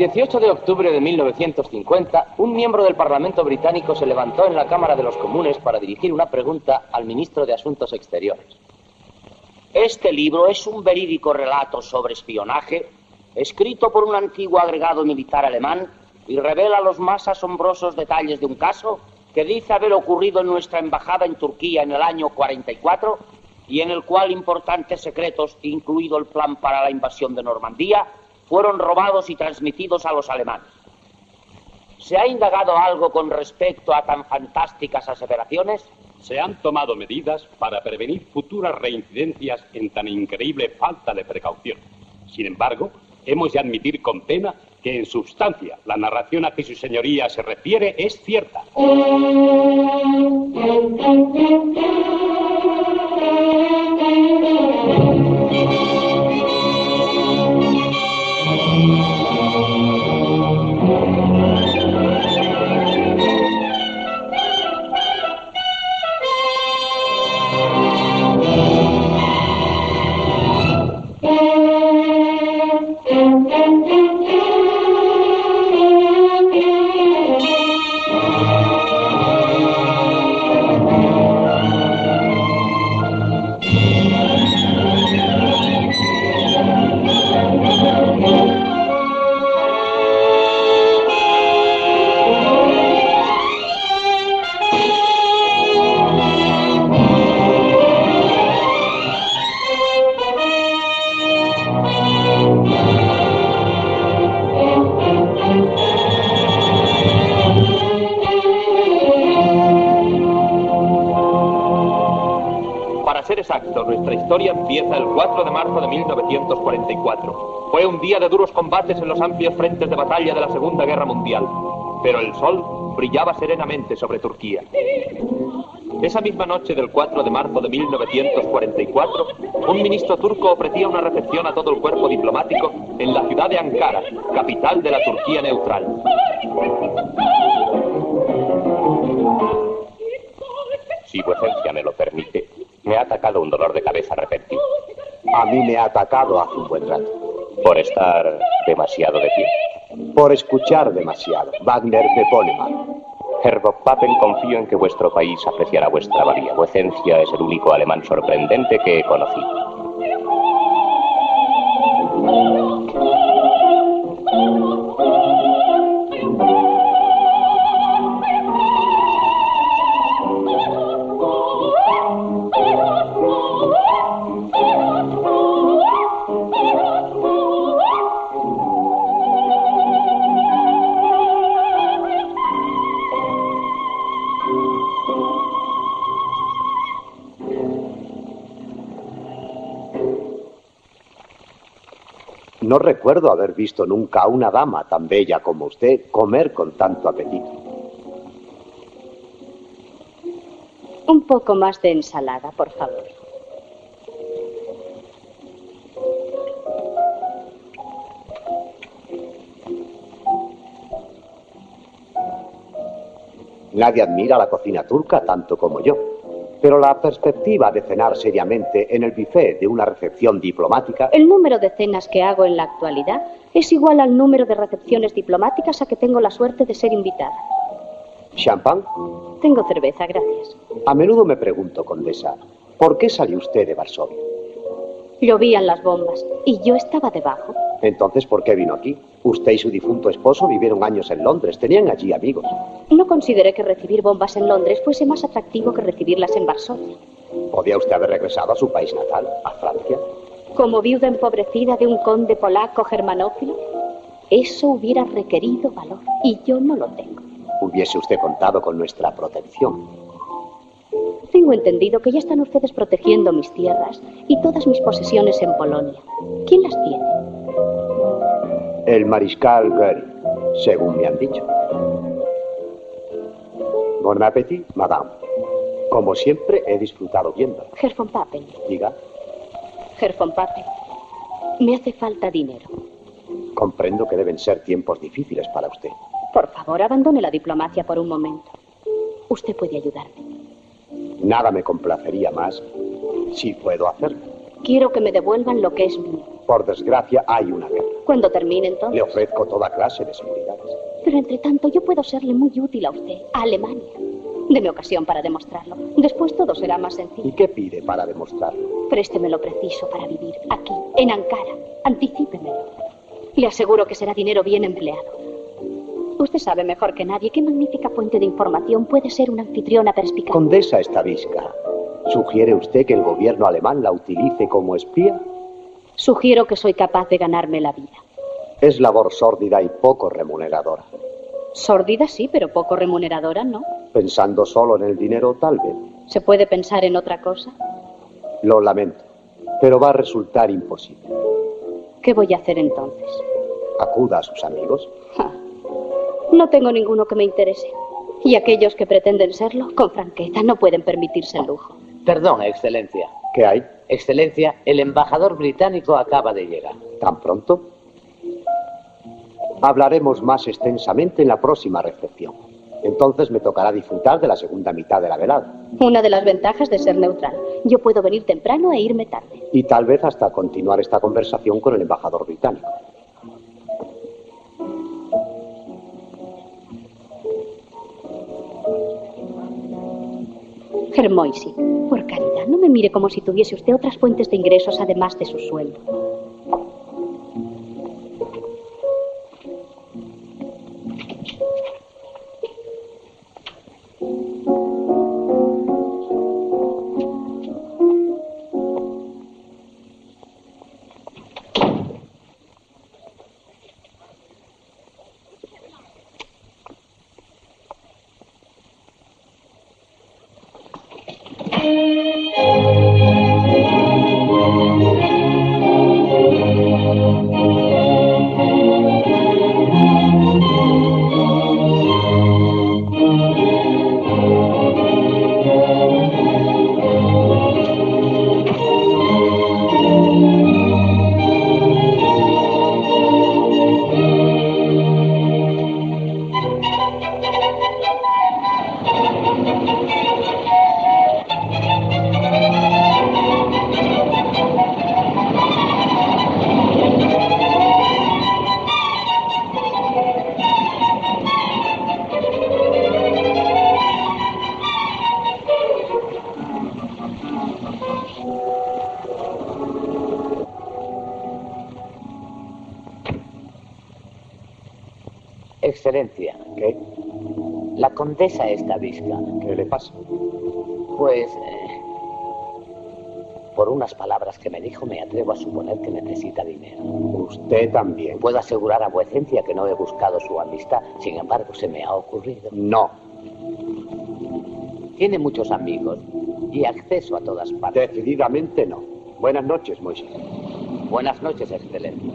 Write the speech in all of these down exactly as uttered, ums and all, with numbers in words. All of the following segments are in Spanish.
dieciocho de octubre de mil novecientos cincuenta, un miembro del Parlamento británico se levantó en la Cámara de los Comunes para dirigir una pregunta al ministro de Asuntos Exteriores. Este libro es un verídico relato sobre espionaje, escrito por un antiguo agregado militar alemán, y revela los más asombrosos detalles de un caso que dice haber ocurrido en nuestra embajada en Turquía en el año cuarenta y cuatro, y en el cual importantes secretos, incluido el plan para la invasión de Normandía, fueron robados y transmitidos a los alemanes. ¿Se ha indagado algo con respecto a tan fantásticas aseveraciones? Se han tomado medidas para prevenir futuras reincidencias en tan increíble falta de precaución. Sin embargo, hemos de admitir con pena que en substancia la narración a que su señoría se refiere es cierta. Nuestra historia empieza el cuatro de marzo de mil novecientos cuarenta y cuatro. Fue un día de duros combates en los amplios frentes de batalla de la Segunda Guerra Mundial, pero el sol brillaba serenamente sobre Turquía. Esa misma noche del cuatro de marzo de mil novecientos cuarenta y cuatro, un ministro turco ofrecía una recepción a todo el cuerpo diplomático en la ciudad de Ankara, capital de la Turquía neutral. Si vuecencia me lo permite, me ha atacado un dolor de cabeza repentino. A mí me ha atacado hace un buen rato. ¿Por estar demasiado de pie? Por escuchar demasiado. Wagner de Poleman. Herr von Papen, confío en que vuestro país apreciará vuestra valía. Vuecencia es el único alemán sorprendente que he conocido. No recuerdo haber visto nunca a una dama tan bella como usted comer con tanto apetito. Un poco más de ensalada, por favor. Nadie admira la cocina turca tanto como yo. Pero la perspectiva de cenar seriamente en el buffet de una recepción diplomática... El número de cenas que hago en la actualidad es igual al número de recepciones diplomáticas a que tengo la suerte de ser invitada. ¿Champán? Tengo cerveza, gracias. A menudo me pregunto, condesa, ¿por qué salió usted de Varsovia? Llovían las bombas y yo estaba debajo. Entonces, ¿por qué vino aquí? Usted y su difunto esposo vivieron años en Londres, tenían allí amigos. No consideré que recibir bombas en Londres fuese más atractivo que recibirlas en Varsovia. ¿Podía usted haber regresado a su país natal, a Francia? Como viuda empobrecida de un conde polaco germanófilo, eso hubiera requerido valor y yo no lo tengo. Hubiese usted contado con nuestra protección. Tengo entendido que ya están ustedes protegiendo mis tierras y todas mis posesiones en Polonia. ¿Quién las tiene? El mariscal Goering, según me han dicho. Bon appétit, madame. Como siempre, he disfrutado viendo. Herr von Papen. Diga. Herr von Papen, me hace falta dinero. Comprendo que deben ser tiempos difíciles para usted. Por favor, abandone la diplomacia por un momento. Usted puede ayudarme. Nada me complacería más si puedo hacerlo. Quiero que me devuelvan lo que es mío. Por desgracia, hay una guerra. Cuando termine, entonces. Le ofrezco toda clase de seguridades. Pero entre tanto, yo puedo serle muy útil a usted, a Alemania. Deme ocasión para demostrarlo. Después todo será más sencillo. ¿Y qué pide para demostrarlo? Présteme lo preciso para vivir aquí, en Ankara. Anticípemelo. Le aseguro que será dinero bien empleado. Usted sabe mejor que nadie qué magnífica fuente de información puede ser una anfitriona perspicaz. Condesa Stavisca, ¿sugiere usted que el gobierno alemán la utilice como espía? Sugiero que soy capaz de ganarme la vida. Es labor sórdida y poco remuneradora. Sórdida sí, pero poco remuneradora no. Pensando solo en el dinero, tal vez. ¿Se puede pensar en otra cosa? Lo lamento, pero va a resultar imposible. ¿Qué voy a hacer entonces? Acuda a sus amigos. Ja. No tengo ninguno que me interese. Y aquellos que pretenden serlo, con franqueza, no pueden permitirse el lujo. Perdón, Excelencia. ¿Qué hay? Excelencia, el embajador británico acaba de llegar. ¿Tan pronto? Hablaremos más extensamente en la próxima recepción. Entonces me tocará disfrutar de la segunda mitad de la velada. Una de las ventajas de ser neutral. Yo puedo venir temprano e irme tarde. Y tal vez hasta continuar esta conversación con el embajador británico. Hermoisi, por caridad, no me mire como si tuviese usted otras fuentes de ingresos además de su sueldo. Excelencia. ¿Qué? La condesa Stavisca. ¿Qué le pasa? Pues, eh, por unas palabras que me dijo, me atrevo a suponer que necesita dinero. Usted también. Puedo asegurar a vuecencia que no he buscado su amistad, sin embargo, se me ha ocurrido. No. Tiene muchos amigos y acceso a todas partes. Decididamente no. Buenas noches, Moisés. Buenas noches, Excelencia.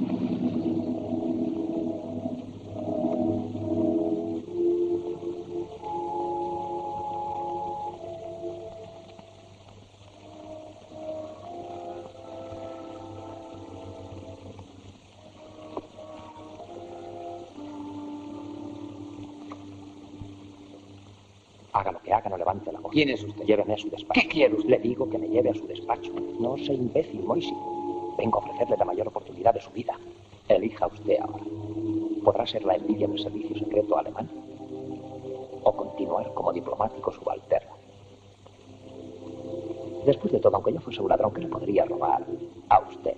Haga lo que haga, no levante la voz. ¿Quién es usted? Lléveme a su despacho. ¿Qué quiere usted? Le digo que me lleve a su despacho. No sea imbécil, Moisés. Vengo a ofrecerle la mayor oportunidad de su vida. Elija usted ahora. ¿Podrá ser la envidia del servicio secreto alemán? ¿O continuar como diplomático subalterno? Después de todo, aunque yo fuese un ladrón, ¿qué le podría robar a usted?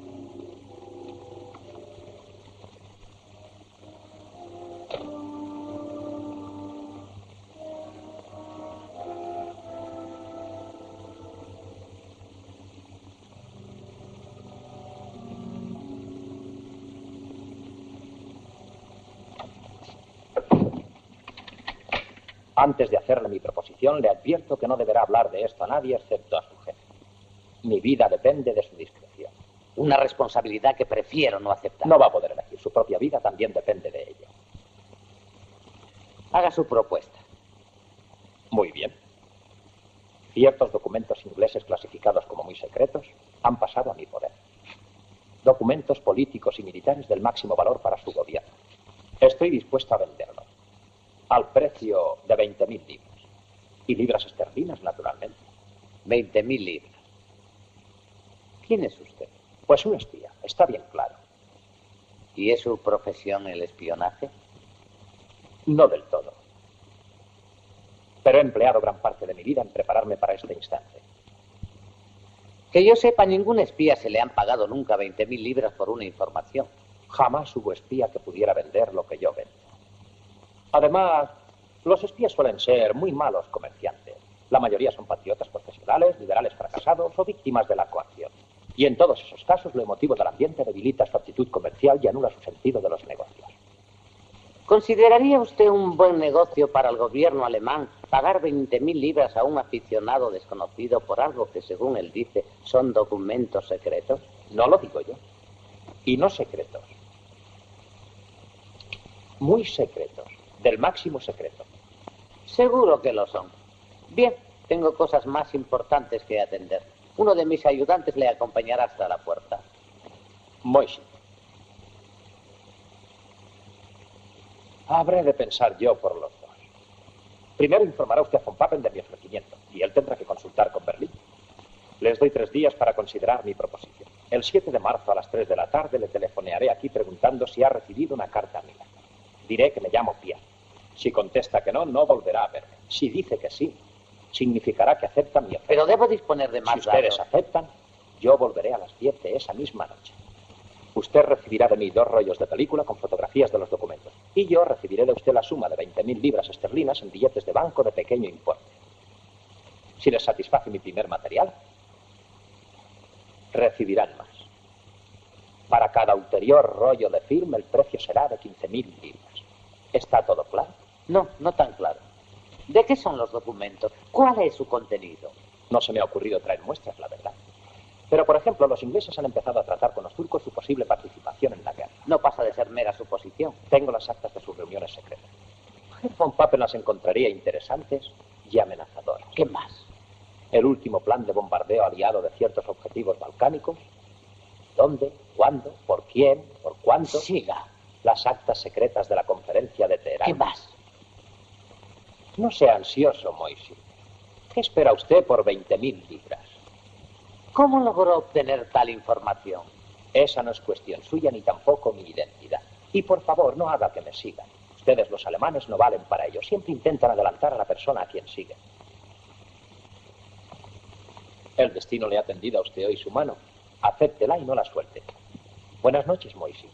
Antes de hacerle mi proposición, le advierto que no deberá hablar de esto a nadie excepto a su jefe. Mi vida depende de su discreción. Una responsabilidad que prefiero no aceptar. No va a poder elegir. Su propia vida también depende de ello. Haga su propuesta. Muy bien. Ciertos documentos ingleses clasificados como muy secretos han pasado a mi poder. Documentos políticos y militares del máximo valor para su gobierno. Estoy dispuesto a venderlos. Al precio de veinte mil libras. Y libras esterlinas, naturalmente. Veinte mil libras. ¿Quién es usted? Pues un espía. Está bien claro. ¿Y es su profesión el espionaje? No del todo. Pero he empleado gran parte de mi vida en prepararme para este instante. Que yo sepa, ningún espía se le han pagado nunca veinte mil libras por una información. Jamás hubo espía que pudiera vender lo que yo vendo. Además, los espías suelen ser muy malos comerciantes. La mayoría son patriotas profesionales, liberales fracasados o víctimas de la coacción. Y en todos esos casos, lo emotivo del ambiente debilita su actitud comercial y anula su sentido de los negocios. ¿Consideraría usted un buen negocio para el gobierno alemán pagar veinte mil libras a un aficionado desconocido por algo que, según él dice, son documentos secretos? No lo digo yo. Y no secretos. Muy secretos. Del máximo secreto. Seguro que lo son. Bien, tengo cosas más importantes que atender. Uno de mis ayudantes le acompañará hasta la puerta. Moisés. Habré de pensar yo por los dos. Primero informará usted a von Papen de mi ofrecimiento, y él tendrá que consultar con Berlín. Les doy tres días para considerar mi proposición. El siete de marzo a las tres de la tarde le telefonearé aquí preguntando si ha recibido una carta mía. Diré que me llamo Pierre. Si contesta que no, no volverá a verme. Si dice que sí, significará que acepta mi oferta. Pero debo disponer de más datos. Si ustedes aceptan, yo volveré a las diez de esa misma noche. Usted recibirá de mí dos rollos de película con fotografías de los documentos. Y yo recibiré de usted la suma de veinte mil libras esterlinas en billetes de banco de pequeño importe. Si les satisface mi primer material, recibirán más. Para cada ulterior rollo de film, el precio será de quince mil libras. ¿Está todo claro? No, no tan claro. ¿De qué son los documentos? ¿Cuál es su contenido? No se me ha ocurrido traer muestras, la verdad. Pero, por ejemplo, los ingleses han empezado a tratar con los turcos su posible participación en la guerra. No pasa de ser mera suposición. Tengo las actas de sus reuniones secretas. Von Papen las encontraría interesantes y amenazadoras. ¿Qué más? El último plan de bombardeo aliado de ciertos objetivos balcánicos. ¿Dónde? ¿Cuándo? ¿Por quién? ¿Por cuánto? Siga. Las actas secretas de la conferencia de Teherán. ¿Qué más? No sea ansioso, Moisés. ¿Qué espera usted por veinte mil libras? ¿Cómo logró obtener tal información? Esa no es cuestión suya ni tampoco mi identidad. Y por favor, no haga que me sigan. Ustedes, los alemanes, no valen para ello. Siempre intentan adelantar a la persona a quien siguen. El destino le ha tendido a usted hoy su mano. Acéptela y no la suelte. Buenas noches, Moisés.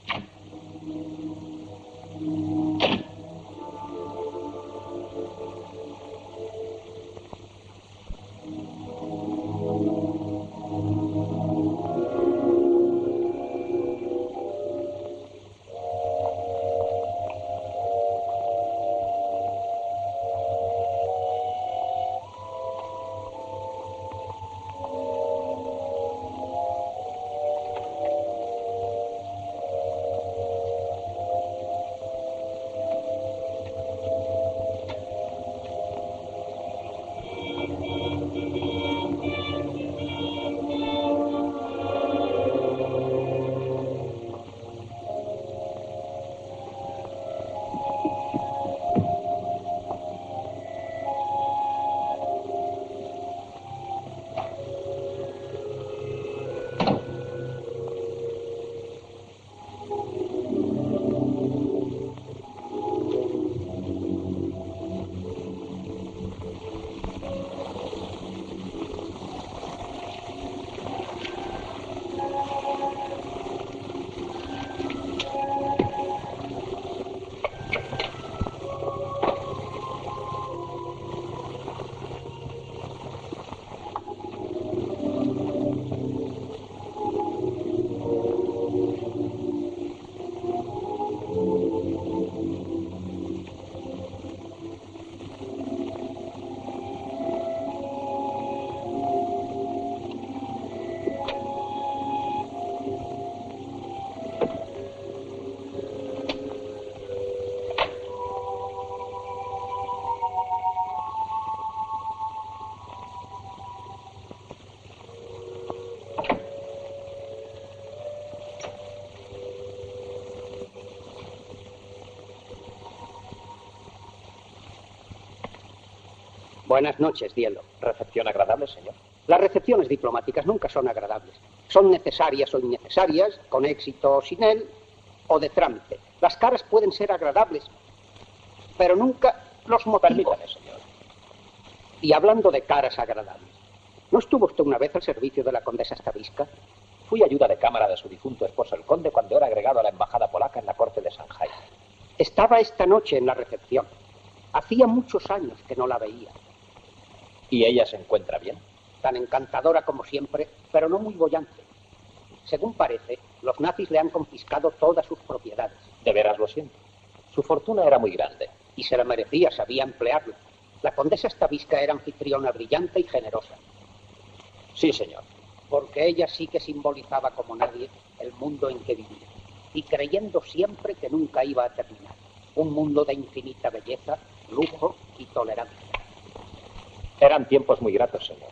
Buenas noches, Dielo. Recepción agradable, señor. Las recepciones diplomáticas nunca son agradables. Son necesarias o innecesarias, con éxito o sin él, o de trámite. Las caras pueden ser agradables, pero nunca los motivos. Permítame, señor. Y hablando de caras agradables, ¿no estuvo usted una vez al servicio de la condesa Stavisca? Fui ayuda de cámara de su difunto esposo, el conde, cuando era agregado a la embajada polaca en la corte de Shanghái. Estaba esta noche en la recepción. Hacía muchos años que no la veía. ¿Y ella se encuentra bien? Tan encantadora como siempre, pero no muy boyante. Según parece, los nazis le han confiscado todas sus propiedades. De veras lo siento. Su fortuna era muy grande. Y se la merecía, sabía emplearla. La condesa Stavisca era anfitriona brillante y generosa. Sí, señor. Porque ella sí que simbolizaba como nadie el mundo en que vivía. Y creyendo siempre que nunca iba a terminar. Un mundo de infinita belleza, lujo y tolerancia. Eran tiempos muy gratos, señor.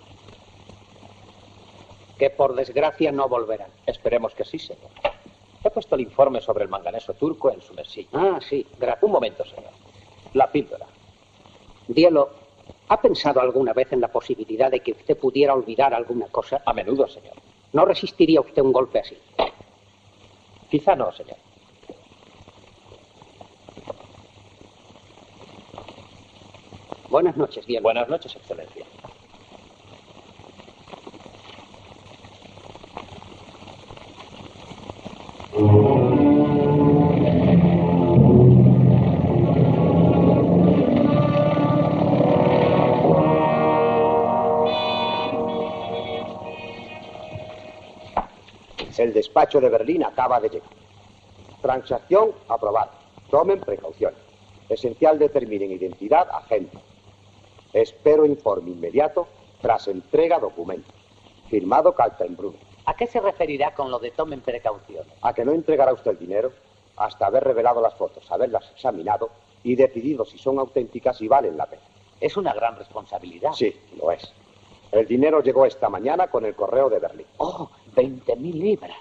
Que por desgracia no volverán. Esperemos que sí, señor. He puesto el informe sobre el manganeso turco en su mesilla. Ah, sí, gracias. Un momento, señor. La píldora. Dielo, ¿ha pensado alguna vez en la posibilidad de que usted pudiera olvidar alguna cosa? A menudo, señor. ¿No resistiría usted un golpe así? Quizá no, señor. Buenas noches, Dielo. Buenas noches, Excelencia. El despacho de Berlín acaba de llegar. Transacción aprobada. Tomen precauciones. Esencial determinen identidad agente. Espero informe inmediato tras entrega documentos. Firmado Kaltenbrunner. ¿A qué se referirá con lo de tomen precauciones? A que no entregará usted el dinero hasta haber revelado las fotos, haberlas examinado y decidido si son auténticas y valen la pena. Es una gran responsabilidad. Sí, lo es. El dinero llegó esta mañana con el correo de Berlín. Oh, veinte mil libras.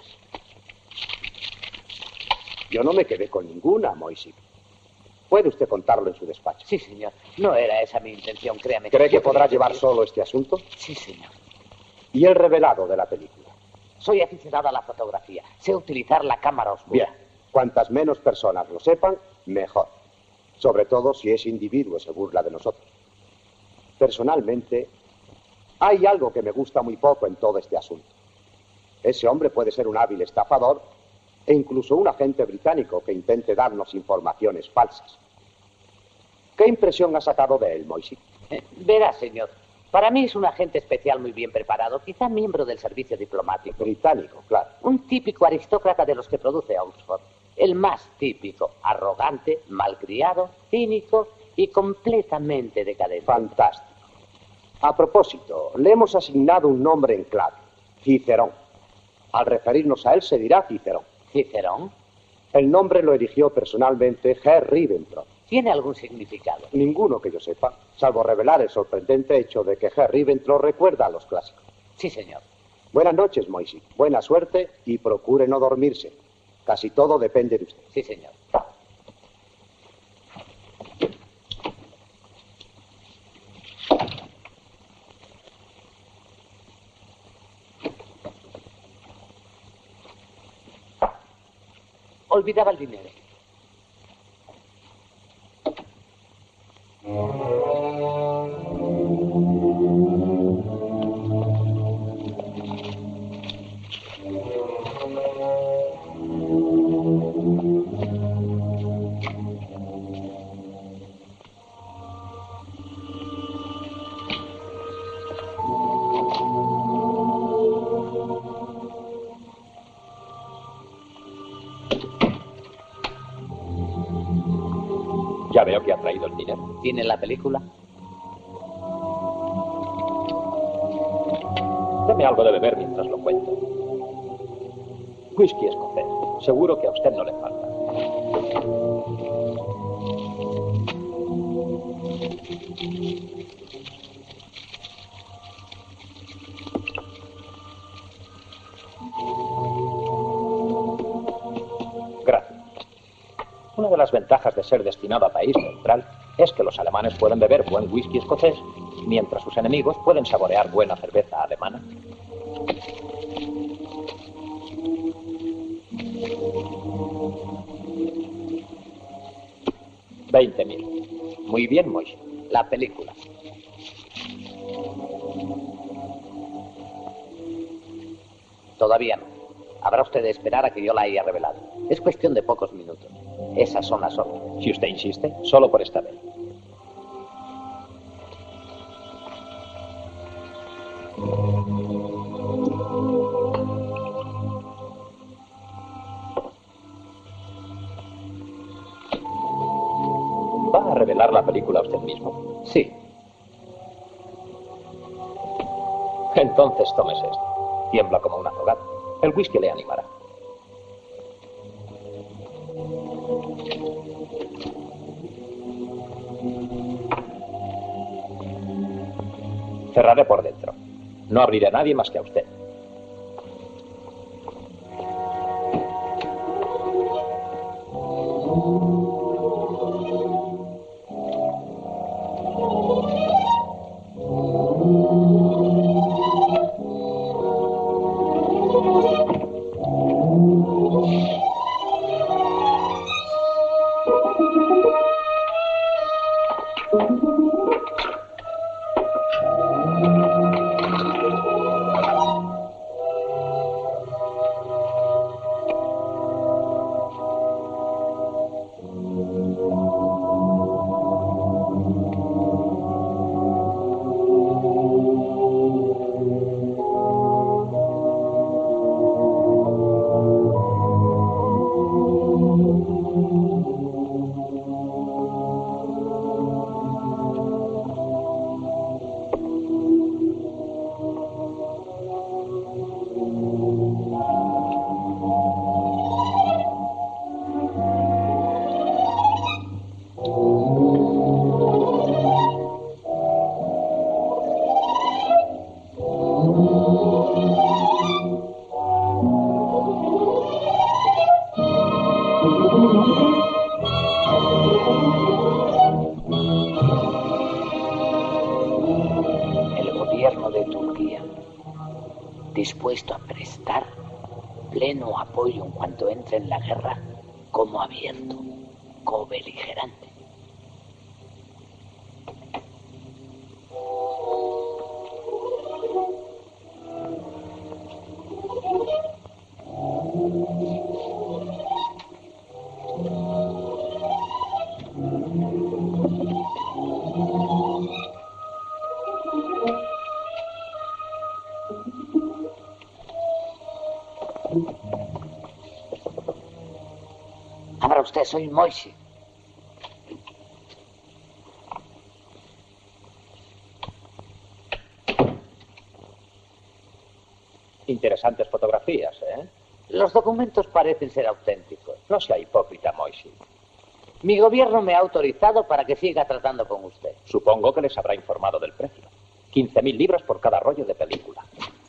Yo no me quedé con ninguna, Moisik. ¿Puede usted contarlo en su despacho? Sí, señor. No era esa mi intención, créame. ¿Cree que podrá llevar solo este asunto? Sí, señor. ¿Y el revelado de la película? Soy aficionado a la fotografía. Sé utilizar la cámara oscura. Bien. Cuantas menos personas lo sepan, mejor. Sobre todo si ese individuo se burla de nosotros. Personalmente, hay algo que me gusta muy poco en todo este asunto. Ese hombre puede ser un hábil estafador e incluso un agente británico que intente darnos informaciones falsas. ¿Qué impresión ha sacado de él, Moisik? Eh, verá, señor. Para mí es un agente especial muy bien preparado, quizá miembro del servicio diplomático. Británico, claro. Un típico aristócrata de los que produce Oxford. El más típico, arrogante, malcriado, cínico y completamente decadente. Fantástico. A propósito, le hemos asignado un nombre en clave, Cicerón. Al referirnos a él se dirá Cicerón. ¿Cicerón? El nombre lo eligió personalmente Herr Ribbentrop. ¿Tiene algún significado? Ninguno que yo sepa, salvo revelar el sorprendente hecho de que Herr Ribbentrop recuerda a los clásicos. Sí, señor. Buenas noches, Moisik. Buena suerte y procure no dormirse. Casi todo depende de usted. Sí, señor. Olvidaba el dinero. Ya veo que ha traído el dinero. ¿Tiene la película? Deme algo de beber mientras lo cuento. Whisky escocés. Seguro que a usted no le falta. Gracias. Una de las ventajas de ser destinado a país neutral es que los alemanes pueden beber buen whisky escocés, mientras sus enemigos pueden saborear buena cerveza alemana. Veinte mil. Muy bien, Moishe. La película. Todavía no. Habrá usted de esperar a que yo la haya revelado. Es cuestión de pocos minutos. Esas son las órdenes. Si usted insiste, solo por esta vez. ¿Va a revelar la película usted mismo? Sí. Entonces tómese esto. Tiembla como un azogado. El whisky le animará. Cerraré por dentro. No abriré a nadie más que a usted. Dispuesto a prestar pleno apoyo en cuanto entre en la guerra, como abierto, cobeligerante. Abra usted, soy Moishe. Interesantes fotografías, ¿eh? Los documentos parecen ser auténticos. No sea hipócrita, Moishe. Mi gobierno me ha autorizado para que siga tratando con usted. Supongo que les habrá informado del precio. quince mil libras por cada rollo de película.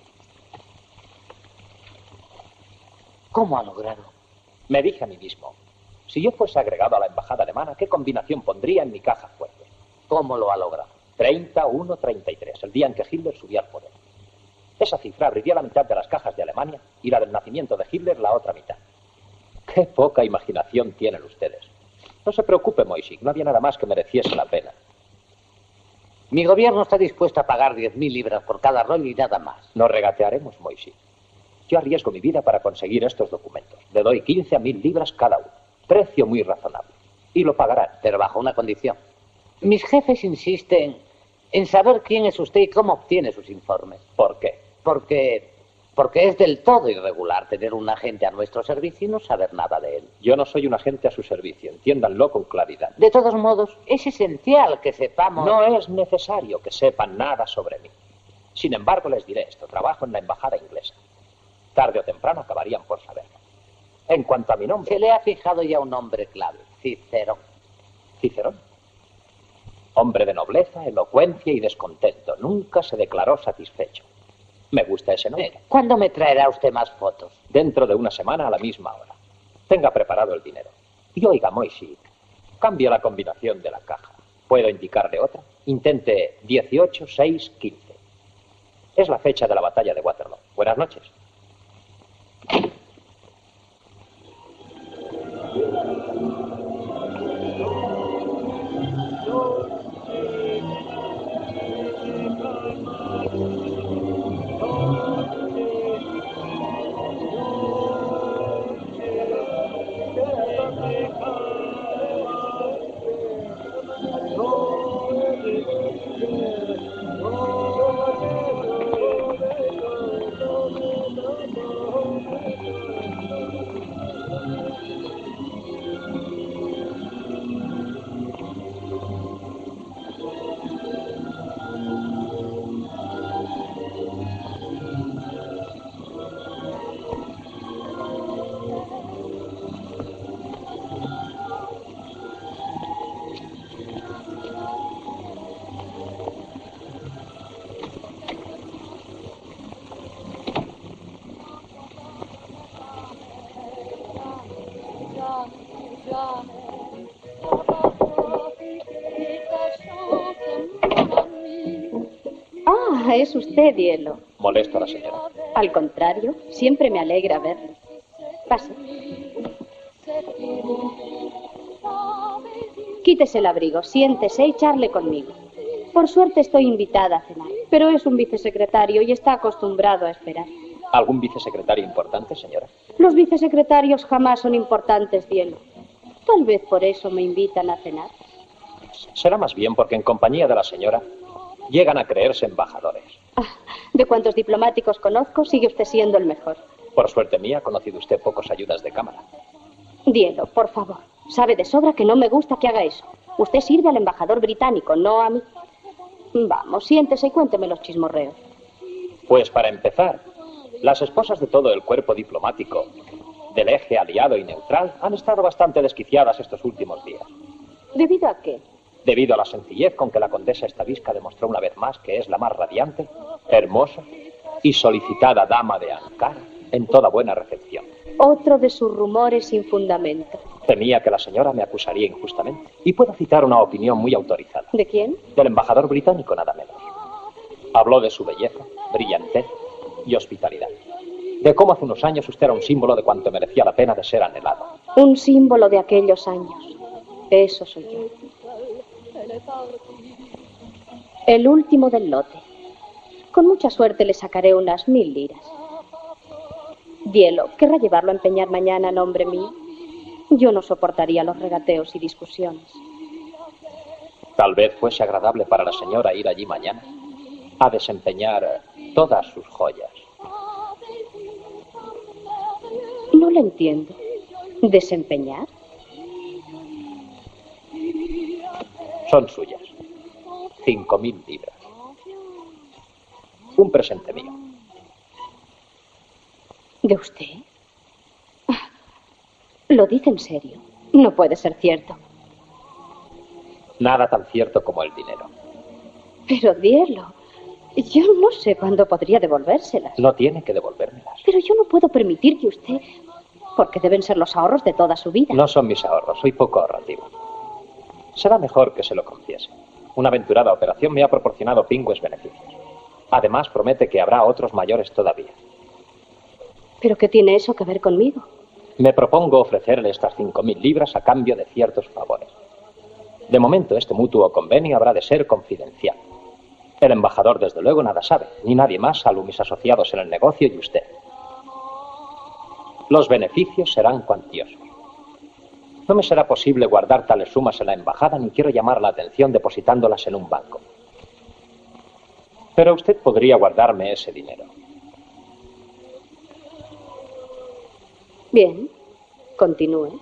¿Cómo ha logrado? Me dije a mí mismo, si yo fuese agregado a la embajada alemana, ¿qué combinación pondría en mi caja fuerte? ¿Cómo lo ha logrado? treinta, uno, treinta y tres, el día en que Hitler subió al poder. Esa cifra abriría la mitad de las cajas de Alemania y la del nacimiento de Hitler la otra mitad. Qué poca imaginación tienen ustedes. No se preocupe, Moishe, no había nada más que mereciese la pena. Mi gobierno está dispuesto a pagar diez mil libras por cada rollo y nada más. No regatearemos, Moishe. Yo arriesgo mi vida para conseguir estos documentos. Le doy quince mil libras cada uno. Precio muy razonable. Y lo pagarán. Pero bajo una condición. Mis jefes insisten en saber quién es usted y cómo obtiene sus informes. ¿Por qué? Porque, porque es del todo irregular tener un agente a nuestro servicio y no saber nada de él. Yo no soy un agente a su servicio. Entiéndanlo con claridad. De todos modos, es esencial que sepamos... No es necesario que sepan nada sobre mí. Sin embargo, les diré esto. Trabajo en la embajada inglesa. Tarde o temprano acabarían por saberlo. En cuanto a mi nombre... Se le ha fijado ya un nombre clave, Cicerón. ¿Cicerón? Hombre de nobleza, elocuencia y descontento. Nunca se declaró satisfecho. Me gusta ese nombre. Eh, ¿Cuándo me traerá usted más fotos? Dentro de una semana a la misma hora. Tenga preparado el dinero. Y oiga, Moishe, cambie la combinación de la caja. puedo indicarle otra. Intente dieciocho, seis, quince. Es la fecha de la batalla de Waterloo. Buenas noches. Ah, es usted, Dielo. Molesto a la señora. Al contrario, siempre me alegra verlo. Pase. Quítese el abrigo, siéntese y charle conmigo. Por suerte estoy invitada a cenar, pero es un vicesecretario y está acostumbrado a esperar. ¿Algún vicesecretario importante, señora? Los vicesecretarios jamás son importantes, Dielo. Tal vez por eso me invitan a cenar. Será más bien porque en compañía de la señora llegan a creerse embajadores. Ah, de cuantos diplomáticos conozco, sigue usted siendo el mejor. Por suerte mía, ha conocido usted pocos ayudas de cámara. Dielo, por favor. Sabe de sobra que no me gusta que haga eso. Usted sirve al embajador británico, no a mí. Vamos, siéntese y cuénteme los chismorreos. Pues para empezar, las esposas de todo el cuerpo diplomático del eje aliado y neutral han estado bastante desquiciadas estos últimos días. ¿Debido a qué? Debido a la sencillez con que la condesa Estavisca demostró una vez más que es la más radiante, hermosa y solicitada dama de Ankara en toda buena recepción. Otro de sus rumores sin fundamento. Temía que la señora me acusaría injustamente. Y puedo citar una opinión muy autorizada. ¿De quién? Del embajador británico, nada menos. Habló de su belleza, brillantez y hospitalidad. De cómo hace unos años usted era un símbolo de cuanto merecía la pena de ser anhelado. Un símbolo de aquellos años. Eso soy yo. El último del lote. Con mucha suerte le sacaré unas mil liras. Dielo, ¿querrá llevarlo a empeñar mañana a nombre mío? Yo no soportaría los regateos y discusiones. Tal vez fuese agradable para la señora ir allí mañana a desempeñar todas sus joyas. No le entiendo. ¿Desempeñar? Son suyas. Cinco mil libras. Un presente mío. ¿De usted? ¿Lo dice en serio? No puede ser cierto. Nada tan cierto como el dinero. Pero Dielo, yo no sé cuándo podría devolvérselas. No tiene que devolvérmelas. Pero yo no puedo permitir que usted... Porque deben ser los ahorros de toda su vida. No son mis ahorros, soy poco ahorrativo. Será mejor que se lo confiese. Una aventurada operación me ha proporcionado pingües beneficios. Además, promete que habrá otros mayores todavía. ¿Pero qué tiene eso que ver conmigo? Me propongo ofrecerle estas cinco mil libras a cambio de ciertos favores. De momento, este mutuo convenio habrá de ser confidencial. El embajador, desde luego, nada sabe, ni nadie más, salvo mis asociados en el negocio y usted. Los beneficios serán cuantiosos. No me será posible guardar tales sumas en la embajada, ni quiero llamar la atención depositándolas en un banco. Pero usted podría guardarme ese dinero. Bien, continúe.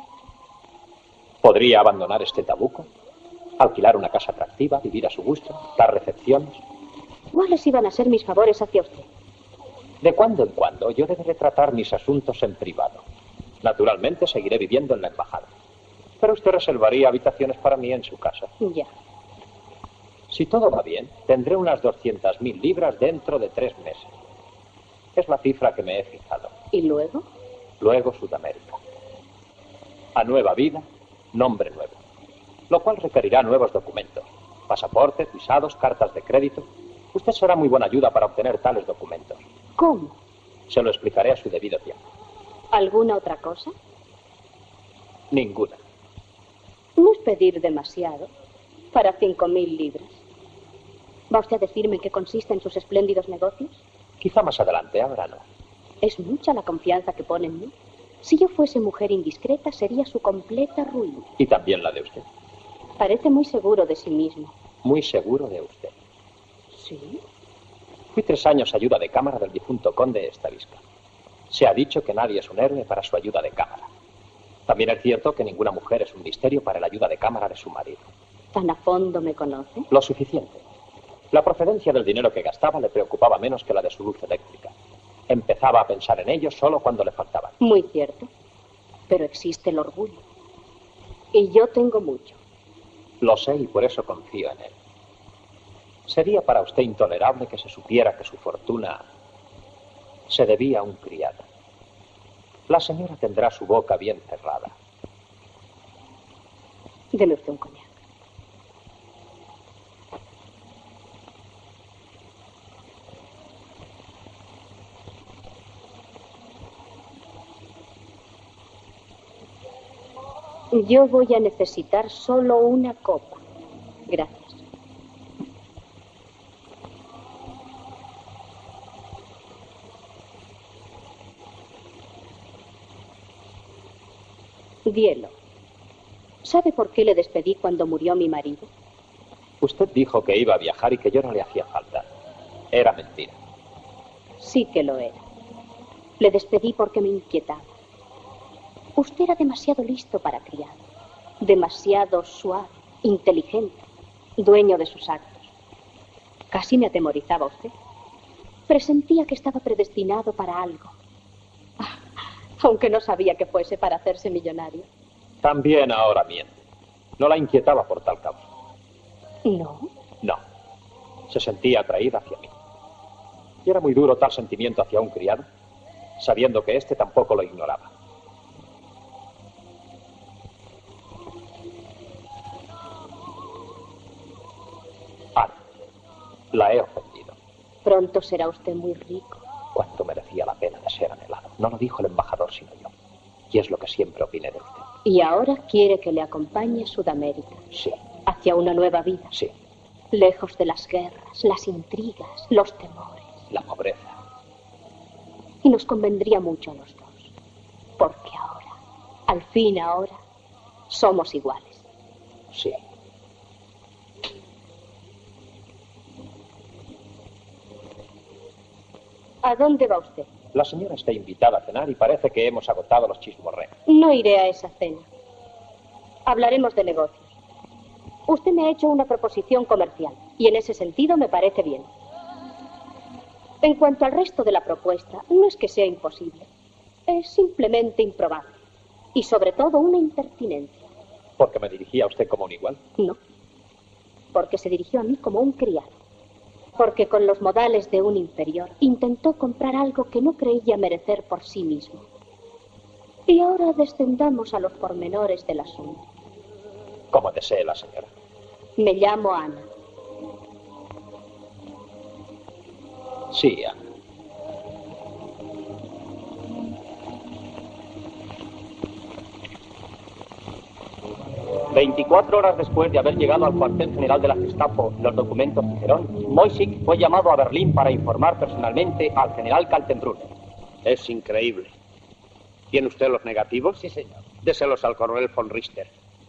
Podría abandonar este tabuco, alquilar una casa atractiva, vivir a su gusto, dar recepciones. ¿Cuáles iban a ser mis favores hacia usted? De cuando en cuando yo deberé tratar mis asuntos en privado. Naturalmente seguiré viviendo en la embajada. Pero usted reservaría habitaciones para mí en su casa. Ya. Si todo va bien, tendré unas doscientas mil libras dentro de tres meses. Es la cifra que me he fijado. ¿Y luego? Luego Sudamérica. A nueva vida, nombre nuevo. lo cual requerirá nuevos documentos. Pasaportes, visados, cartas de crédito. Usted será muy buena ayuda para obtener tales documentos. ¿Cómo? Se lo explicaré a su debido tiempo. ¿Alguna otra cosa? Ninguna. No es pedir demasiado para cinco mil libras. ¿Va usted a decirme en qué consisten sus espléndidos negocios? Quizá más adelante, ahora no. Es mucha la confianza que pone en mí. Si yo fuese mujer indiscreta, sería su completa ruina. Y también la de usted. Parece muy seguro de sí mismo. Muy seguro de usted. ¿Sí? Fui tres años ayuda de cámara del difunto conde Estavisca. Se ha dicho que nadie es un héroe para su ayuda de cámara. También es cierto que ninguna mujer es un misterio para la ayuda de cámara de su marido. ¿Tan a fondo me conoce? Lo suficiente. La procedencia del dinero que gastaba le preocupaba menos que la de su luz eléctrica. Empezaba a pensar en ello solo cuando le faltaban. Muy cierto. Pero existe el orgullo. Y yo tengo mucho. Lo sé y por eso confío en él. Sería para usted intolerable que se supiera que su fortuna se debía a un criado. La señora tendrá su boca bien cerrada. Deme usted un coñac. Yo voy a necesitar solo una copa. Gracias. Dielo. ¿Sabe por qué le despedí cuando murió mi marido? Usted dijo que iba a viajar y que yo no le hacía falta. Era mentira. Sí que lo era. Le despedí porque me inquietaba. Usted era demasiado listo para criado, demasiado suave, inteligente, dueño de sus actos. Casi me atemorizaba usted. Presentía que estaba predestinado para algo, aunque no sabía que fuese para hacerse millonario. También ahora miente. No la inquietaba por tal causa. ¿No? No. Se sentía atraída hacia mí. Y era muy duro tal sentimiento hacia un criado, sabiendo que éste tampoco lo ignoraba. Ana, la he ofendido. Pronto será usted muy rico. Cuánto merecía la pena de ser anhelado. No lo dijo el embajador, sino yo. Y es lo que siempre opiné de usted. Y ahora quiere que le acompañe a Sudamérica. Sí. Hacia una nueva vida. Sí. Lejos de las guerras, las intrigas, los temores. La pobreza. Y nos convendría mucho a los dos. Porque ahora, al fin ahora, somos iguales. Sí. ¿A dónde va usted? La señora está invitada a cenar y parece que hemos agotado los chismorreos. No iré a esa cena. Hablaremos de negocios. Usted me ha hecho una proposición comercial y en ese sentido me parece bien. En cuanto al resto de la propuesta, no es que sea imposible. Es simplemente improbable. Y sobre todo una impertinencia. ¿Porque me dirigía a usted como un igual? No. Porque se dirigió a mí como un criado. Porque con los modales de un inferior intentó comprar algo que no creía merecer por sí mismo. Y ahora descendamos a los pormenores del asunto. Como desee la señora. Me llamo Ana. Sí, Ana. Veinticuatro horas después de haber llegado al cuartel general de la Gestapo los documentos Cicerón, Moisik fue llamado a Berlín para informar personalmente al general Kaltenbrunner. Es increíble. ¿Tiene usted los negativos? Sí, señor. Déselos al coronel von Richter.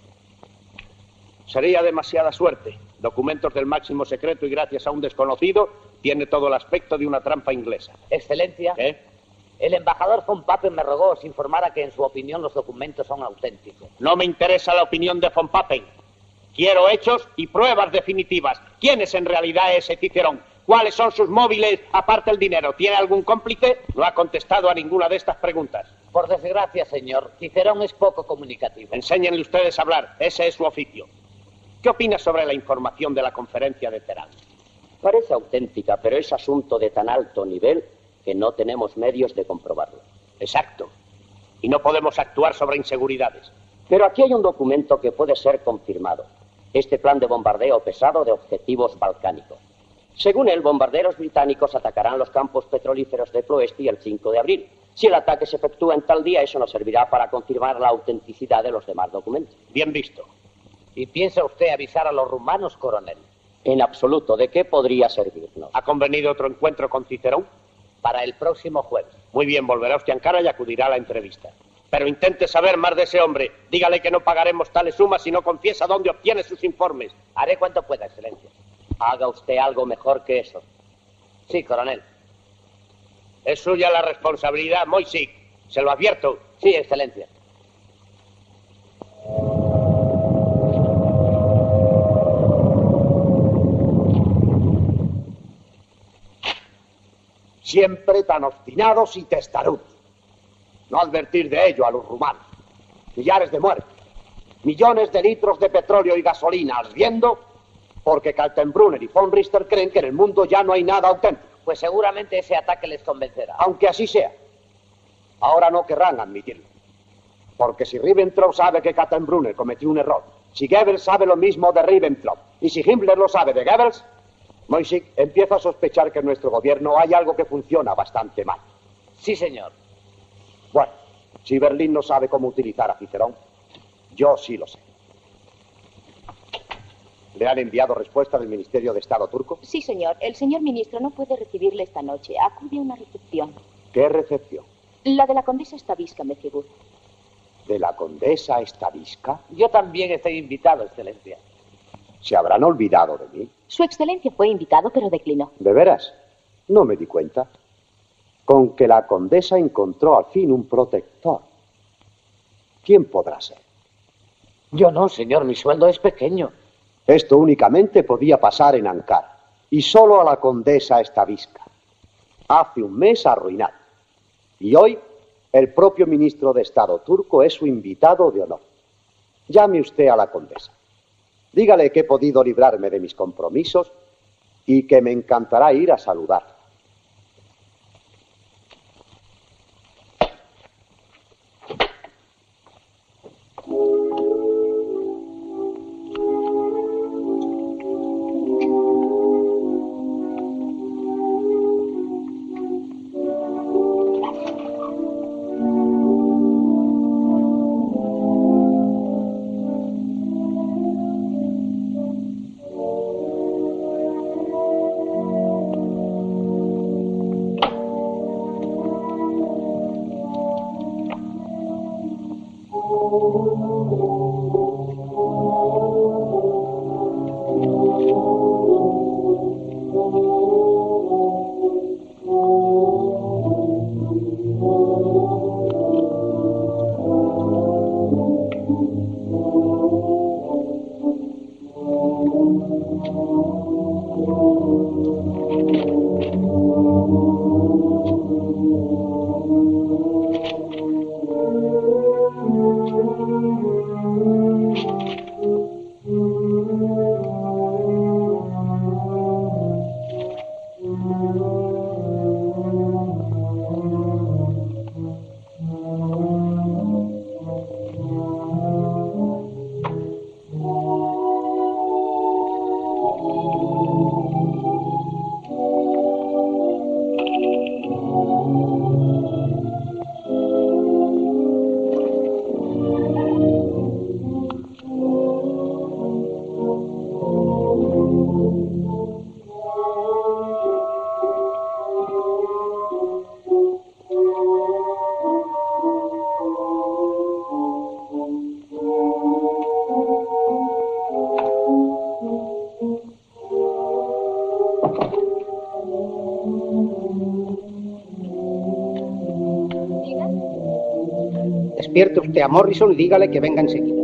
Sería demasiada suerte. Documentos del máximo secreto y gracias a un desconocido, tiene todo el aspecto de una trampa inglesa. Excelencia. ¿Qué? El embajador von Papen me rogó os informara que en su opinión los documentos son auténticos. No me interesa la opinión de von Papen. Quiero hechos y pruebas definitivas. ¿Quién es en realidad ese Cicerón? ¿Cuáles son sus móviles aparte el dinero? ¿Tiene algún cómplice? No ha contestado a ninguna de estas preguntas. Por desgracia, señor, Cicerón es poco comunicativo. Enséñenle ustedes a hablar. Ese es su oficio. ¿Qué opina sobre la información de la conferencia de Terán? Parece auténtica, pero es asunto de tan alto nivel que no tenemos medios de comprobarlo. Exacto. Y no podemos actuar sobre inseguridades. Pero aquí hay un documento que puede ser confirmado. Este plan de bombardeo pesado de objetivos balcánicos. Según él, bombarderos británicos atacarán los campos petrolíferos de Ploesti el cinco de abril. Si el ataque se efectúa en tal día, eso nos servirá para confirmar la autenticidad de los demás documentos. Bien visto. ¿Y piensa usted avisar a los rumanos, coronel? En absoluto. ¿De qué podría servirnos? ¿Ha convenido otro encuentro con Cicerón? Para el próximo jueves. Muy bien, volverá usted a Ankara y acudirá a la entrevista. Pero intente saber más de ese hombre. Dígale que no pagaremos tales sumas si no confiesa dónde obtiene sus informes. Haré cuanto pueda, Excelencia. Haga usted algo mejor que eso. Sí, coronel. Es suya la responsabilidad, Moisik. Se lo advierto. Sí, Excelencia. Siempre tan obstinados y testarudos. No advertir de ello a los rumanos. Millares de muertos. Millones de litros de petróleo y gasolina ardiendo porque Kaltenbrunner y von Richter creen que en el mundo ya no hay nada auténtico. Pues seguramente ese ataque les convencerá. Aunque así sea. Ahora no querrán admitirlo. Porque si Ribbentrop sabe que Kaltenbrunner cometió un error, si Goebbels sabe lo mismo de Ribbentrop, y si Himmler lo sabe de Goebbels, Moisik empieza a sospechar que en nuestro gobierno hay algo que funciona bastante mal. Sí, señor. Bueno, si Berlín no sabe cómo utilizar a Cicerón, yo sí lo sé. ¿Le han enviado respuesta del Ministerio de Estado turco? Sí, señor. El señor ministro no puede recibirle esta noche. Acude a una recepción. ¿Qué recepción? La de la condesa Stavisca, me figura. ¿De la condesa Stavisca? Yo también estoy invitado, Excelencia. ¿Se habrán olvidado de mí? Su excelencia fue invitado, pero declinó. ¿De veras? No me di cuenta. Con que la condesa encontró al fin un protector. ¿Quién podrá ser? Yo no, señor. Mi sueldo es pequeño. Esto únicamente podía pasar en Ankara. Y solo a la condesa Stavisca. Hace un mes arruinado. Y hoy, el propio ministro de Estado turco es su invitado de honor. Llame usted a la condesa. Dígale que he podido librarme de mis compromisos y que me encantará ir a saludarla. Despierte usted a Morrison y dígale que venga enseguida.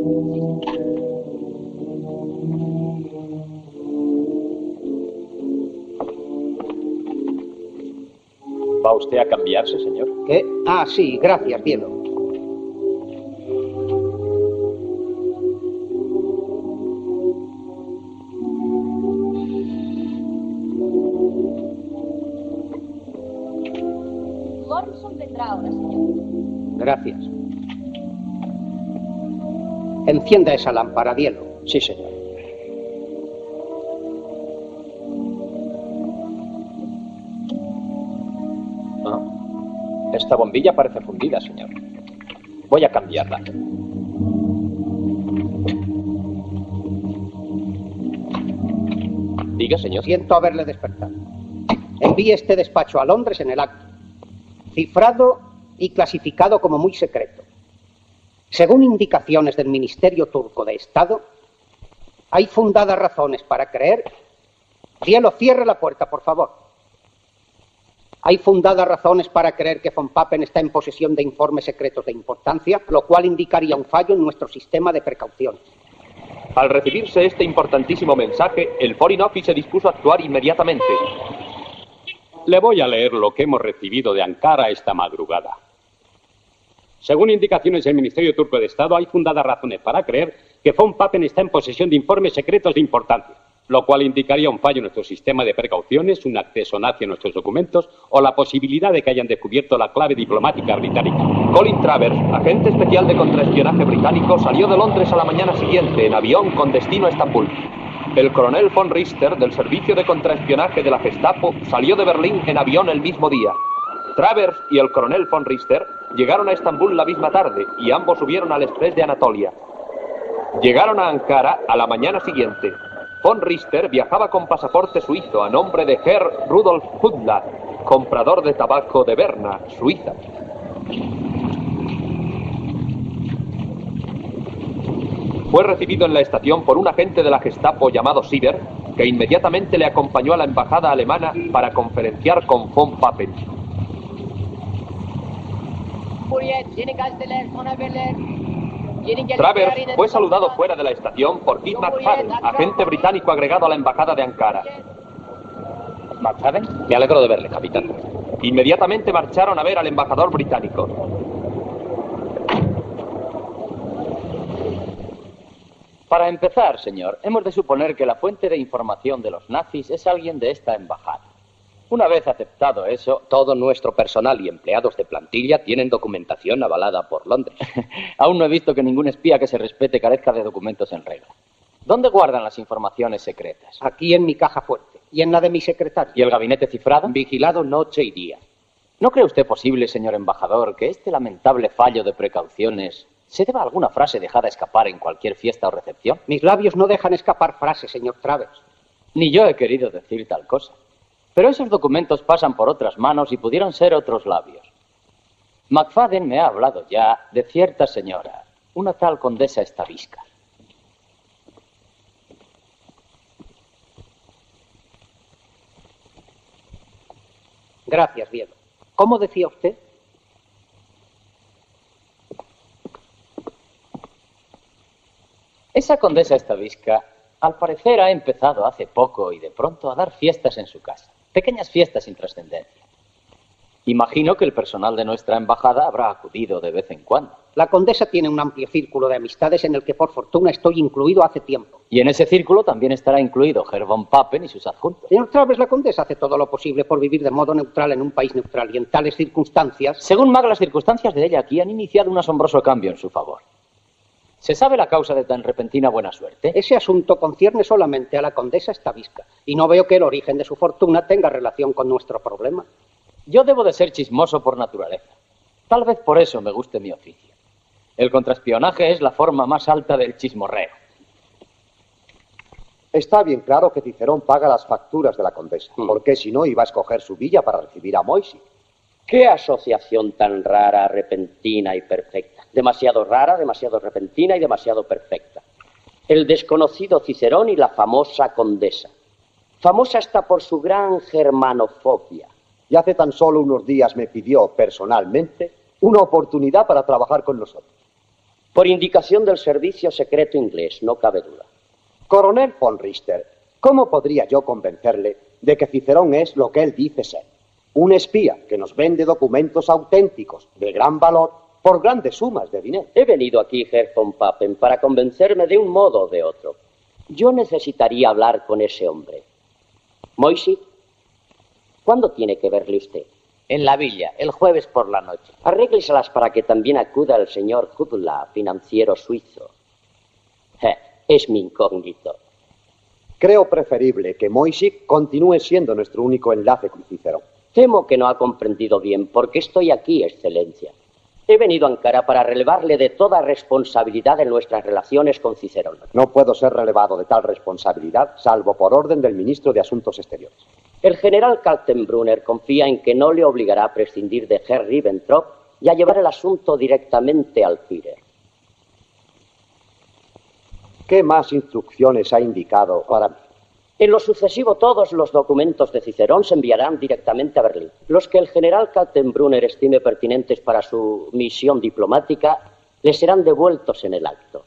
¿Va usted a cambiarse, señor? ¿Qué? Ah, sí, gracias, Diego. Morrison vendrá ahora, señor. Gracias. Encienda esa lámpara, Dielo. Sí, señor. Ah, esta bombilla parece fundida, señor. Voy a cambiarla. Diga, señor. Siento haberle despertado. Envíe este despacho a Londres en el acto, cifrado y clasificado como muy secreto. Según indicaciones del Ministerio Turco de Estado, hay fundadas razones para creer... Dielo, cierre la puerta, por favor. Hay fundadas razones para creer que von Papen está en posesión de informes secretos de importancia, lo cual indicaría un fallo en nuestro sistema de precauciones. Al recibirse este importantísimo mensaje, el Foreign Office se dispuso a actuar inmediatamente. Le voy a leer lo que hemos recibido de Ankara esta madrugada. Según indicaciones del Ministerio Turco de Estado, hay fundadas razones para creer que von Papen está en posesión de informes secretos de importancia, lo cual indicaría un fallo en nuestro sistema de precauciones, un acceso nazi a nuestros documentos o la posibilidad de que hayan descubierto la clave diplomática británica. Colin Travers, agente especial de contraespionaje británico, salió de Londres a la mañana siguiente en avión con destino a Estambul. El coronel von Richter, del servicio de contraespionaje de la Gestapo, salió de Berlín en avión el mismo día. Travers y el coronel von Richter llegaron a Estambul la misma tarde y ambos subieron al Express de Anatolia. Llegaron a Ankara a la mañana siguiente. Von Richter viajaba con pasaporte suizo a nombre de Herr Rudolf Hudla, comprador de tabaco de Berna, Suiza. Fue recibido en la estación por un agente de la Gestapo llamado Sieber, que inmediatamente le acompañó a la embajada alemana para conferenciar con von Papen. Travers fue saludado fuera de la estación por Keith McFadden, agente británico agregado a la embajada de Ankara. ¿McFadden? Me alegro de verle, capitán. Inmediatamente marcharon a ver al embajador británico. Para empezar, señor, hemos de suponer que la fuente de información de los nazis es alguien de esta embajada. Una vez aceptado eso, todo nuestro personal y empleados de plantilla tienen documentación avalada por Londres. Aún no he visto que ningún espía que se respete carezca de documentos en regla. ¿Dónde guardan las informaciones secretas? Aquí en mi caja fuerte y en la de mi secretario. ¿Y el gabinete cifrado? Vigilado noche y día. ¿No cree usted posible, señor embajador, que este lamentable fallo de precauciones se deba a alguna frase dejada escapar en cualquier fiesta o recepción? Mis labios no dejan escapar frases, señor Travers. Ni yo he querido decir tal cosa. Pero esos documentos pasan por otras manos y pudieron ser otros labios. McFadden me ha hablado ya de cierta señora, una tal condesa Stavisca. Gracias, Diego. ¿Cómo decía usted? Esa condesa Stavisca, al parecer, ha empezado hace poco y de pronto a dar fiestas en su casa. Pequeñas fiestas sin trascendencia. Imagino que el personal de nuestra embajada habrá acudido de vez en cuando. La condesa tiene un amplio círculo de amistades en el que por fortuna estoy incluido hace tiempo. Y en ese círculo también estará incluido Herr von Papen y sus adjuntos. Señor Travers, la condesa hace todo lo posible por vivir de modo neutral en un país neutral y en tales circunstancias... Según Mag, las circunstancias de ella aquí han iniciado un asombroso cambio en su favor. ¿Se sabe la causa de tan repentina buena suerte? Ese asunto concierne solamente a la condesa Stavisca y no veo que el origen de su fortuna tenga relación con nuestro problema. Yo debo de ser chismoso por naturaleza. Tal vez por eso me guste mi oficio. El contraespionaje es la forma más alta del chismorreo. Está bien claro que Cicerón paga las facturas de la condesa, mm. porque si no iba a escoger su villa para recibir a Moisés. ¡Qué asociación tan rara, repentina y perfecta! Demasiado rara, demasiado repentina y demasiado perfecta. El desconocido Cicerón y la famosa condesa. Famosa hasta por su gran germanofobia. Y hace tan solo unos días me pidió personalmente una oportunidad para trabajar con nosotros. Por indicación del servicio secreto inglés, no cabe duda. Coronel von Richter, ¿cómo podría yo convencerle de que Cicerón es lo que él dice ser? Un espía que nos vende documentos auténticos de gran valor por grandes sumas de dinero. He venido aquí, Herr von Papen, para convencerme de un modo o de otro. Yo necesitaría hablar con ese hombre. Moisés, ¿cuándo tiene que verle usted? En la villa, el jueves por la noche. Arrégleselas para que también acuda el señor Hudla, financiero suizo. Eh, es mi incógnito. Creo preferible que Moisik continúe siendo nuestro único enlace con Cicerón. Temo que no ha comprendido bien por qué estoy aquí, Excelencia. He venido a Ankara para relevarle de toda responsabilidad en nuestras relaciones con Cicerón. No puedo ser relevado de tal responsabilidad, salvo por orden del ministro de Asuntos Exteriores. El general Kaltenbrunner confía en que no le obligará a prescindir de Herr Ribbentrop y a llevar el asunto directamente al Führer. ¿Qué más instrucciones ha indicado para mí? En lo sucesivo, todos los documentos de Cicerón se enviarán directamente a Berlín. Los que el general Kaltenbrunner estime pertinentes para su misión diplomática le serán devueltos en el acto.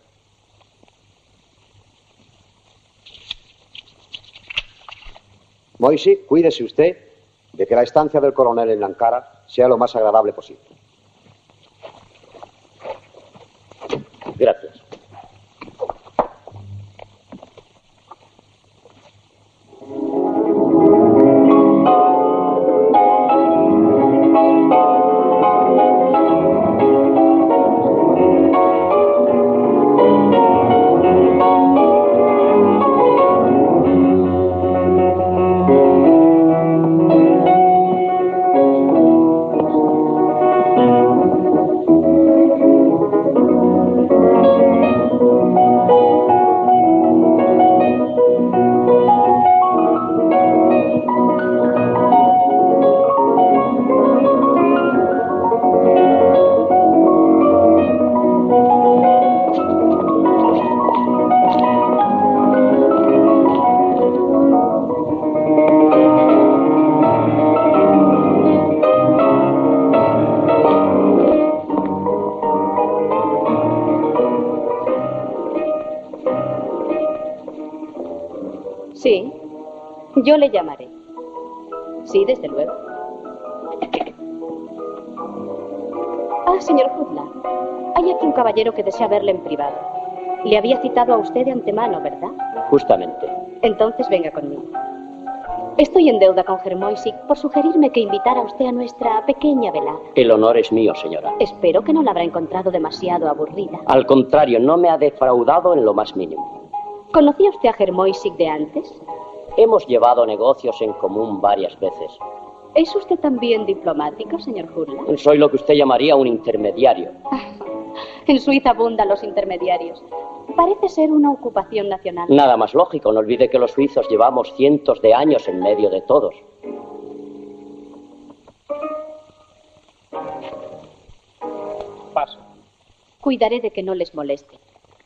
Moisik, cuídese usted de que la estancia del coronel en Ankara sea lo más agradable posible. Gracias. Sí, yo le llamaré. Sí, desde luego. Ah, señor Hudla, hay aquí un caballero que desea verle en privado. Le había citado a usted de antemano, ¿verdad? Justamente. Entonces venga conmigo. Estoy en deuda con Herr Moisik por sugerirme que invitara a usted a nuestra pequeña velada. El honor es mío, señora. Espero que no la habrá encontrado demasiado aburrida. Al contrario, no me ha defraudado en lo más mínimo. ¿Conocía usted a Herr Moisik de antes? Hemos llevado negocios en común varias veces. ¿Es usted también diplomático, señor Hudla? Soy lo que usted llamaría un intermediario. En Suiza abundan los intermediarios. Parece ser una ocupación nacional. Nada más lógico. No olvide que los suizos llevamos cientos de años en medio de todos. Paso. Cuidaré de que no les moleste.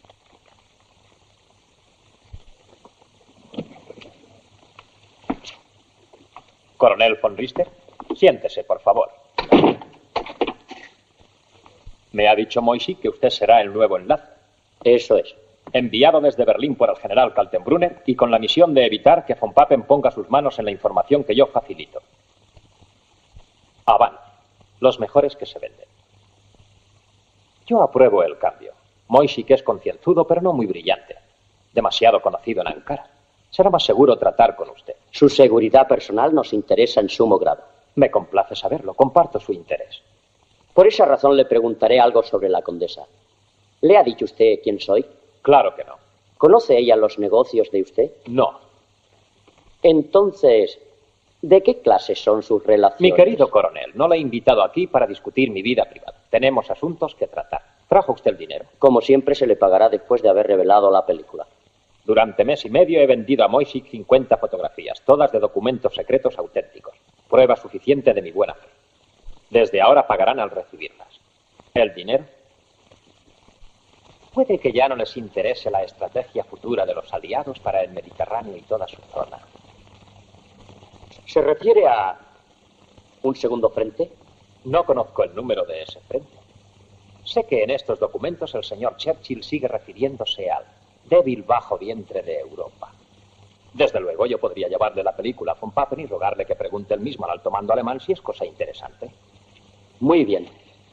Coronel von Richter, siéntese, por favor. Me ha dicho Moisik que usted será el nuevo enlace. Eso es. Enviado desde Berlín por el general Kaltenbrunner y con la misión de evitar que von Papen ponga sus manos en la información que yo facilito. Avance. Los mejores que se venden. Yo apruebo el cambio. Moisik es concienzudo, pero no muy brillante. Demasiado conocido en Ankara. Será más seguro tratar con usted. Su seguridad personal nos interesa en sumo grado. Me complace saberlo. Comparto su interés. Por esa razón le preguntaré algo sobre la condesa. ¿Le ha dicho usted quién soy? Claro que no. ¿Conoce ella los negocios de usted? No. Entonces, ¿de qué clase son sus relaciones? Mi querido coronel, no le he invitado aquí para discutir mi vida privada. Tenemos asuntos que tratar. ¿Trajo usted el dinero? Como siempre, se le pagará después de haber revelado la película. Durante mes y medio he vendido a Moisik cincuenta fotografías, todas de documentos secretos auténticos. Prueba suficiente de mi buena fe. Desde ahora pagarán al recibirlas. ¿El dinero? Puede que ya no les interese la estrategia futura de los aliados para el Mediterráneo y toda su zona. ¿Se refiere a un segundo frente? No conozco el número de ese frente. Sé que en estos documentos el señor Churchill sigue refiriéndose al débil bajo vientre de Europa. Desde luego, yo podría llevarle la película a von Papen y rogarle que pregunte él mismo al alto mando alemán si es cosa interesante. Muy bien.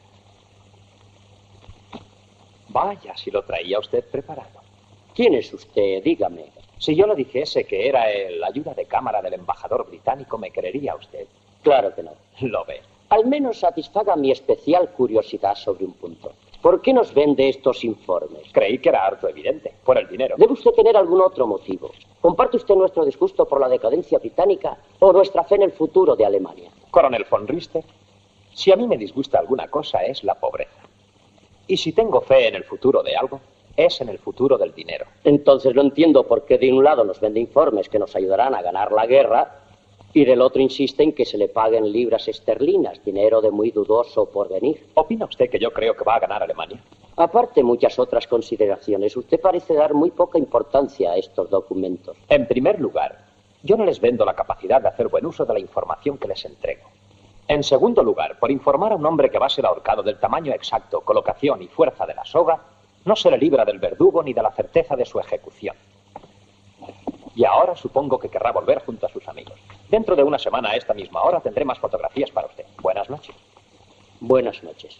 Vaya, si lo traía usted preparado. ¿Quién es usted? Dígame. Si yo le dijese que era el ayuda de cámara del embajador británico, ¿me creería usted? Claro que no. Lo ve. Al menos satisfaga mi especial curiosidad sobre un punto. ¿Por qué nos vende estos informes? Creí que era harto evidente, por el dinero. Debe usted tener algún otro motivo. ¿Comparte usted nuestro disgusto por la decadencia británica o nuestra fe en el futuro de Alemania? Coronel von Richter, si a mí me disgusta alguna cosa es la pobreza. Y si tengo fe en el futuro de algo, es en el futuro del dinero. Entonces no entiendo por qué de un lado nos vende informes que nos ayudarán a ganar la guerra y del otro insiste en que se le paguen libras esterlinas, dinero de muy dudoso porvenir. ¿Opina usted que yo creo que va a ganar Alemania? Aparte muchas otras consideraciones, usted parece dar muy poca importancia a estos documentos. En primer lugar, yo no les vendo la capacidad de hacer buen uso de la información que les entrego. En segundo lugar, por informar a un hombre que va a ser ahorcado del tamaño exacto, colocación y fuerza de la soga, no se le libra del verdugo ni de la certeza de su ejecución. Y ahora supongo que querrá volver junto a sus amigos. Dentro de una semana a esta misma hora tendré más fotografías para usted. Buenas noches. Buenas noches.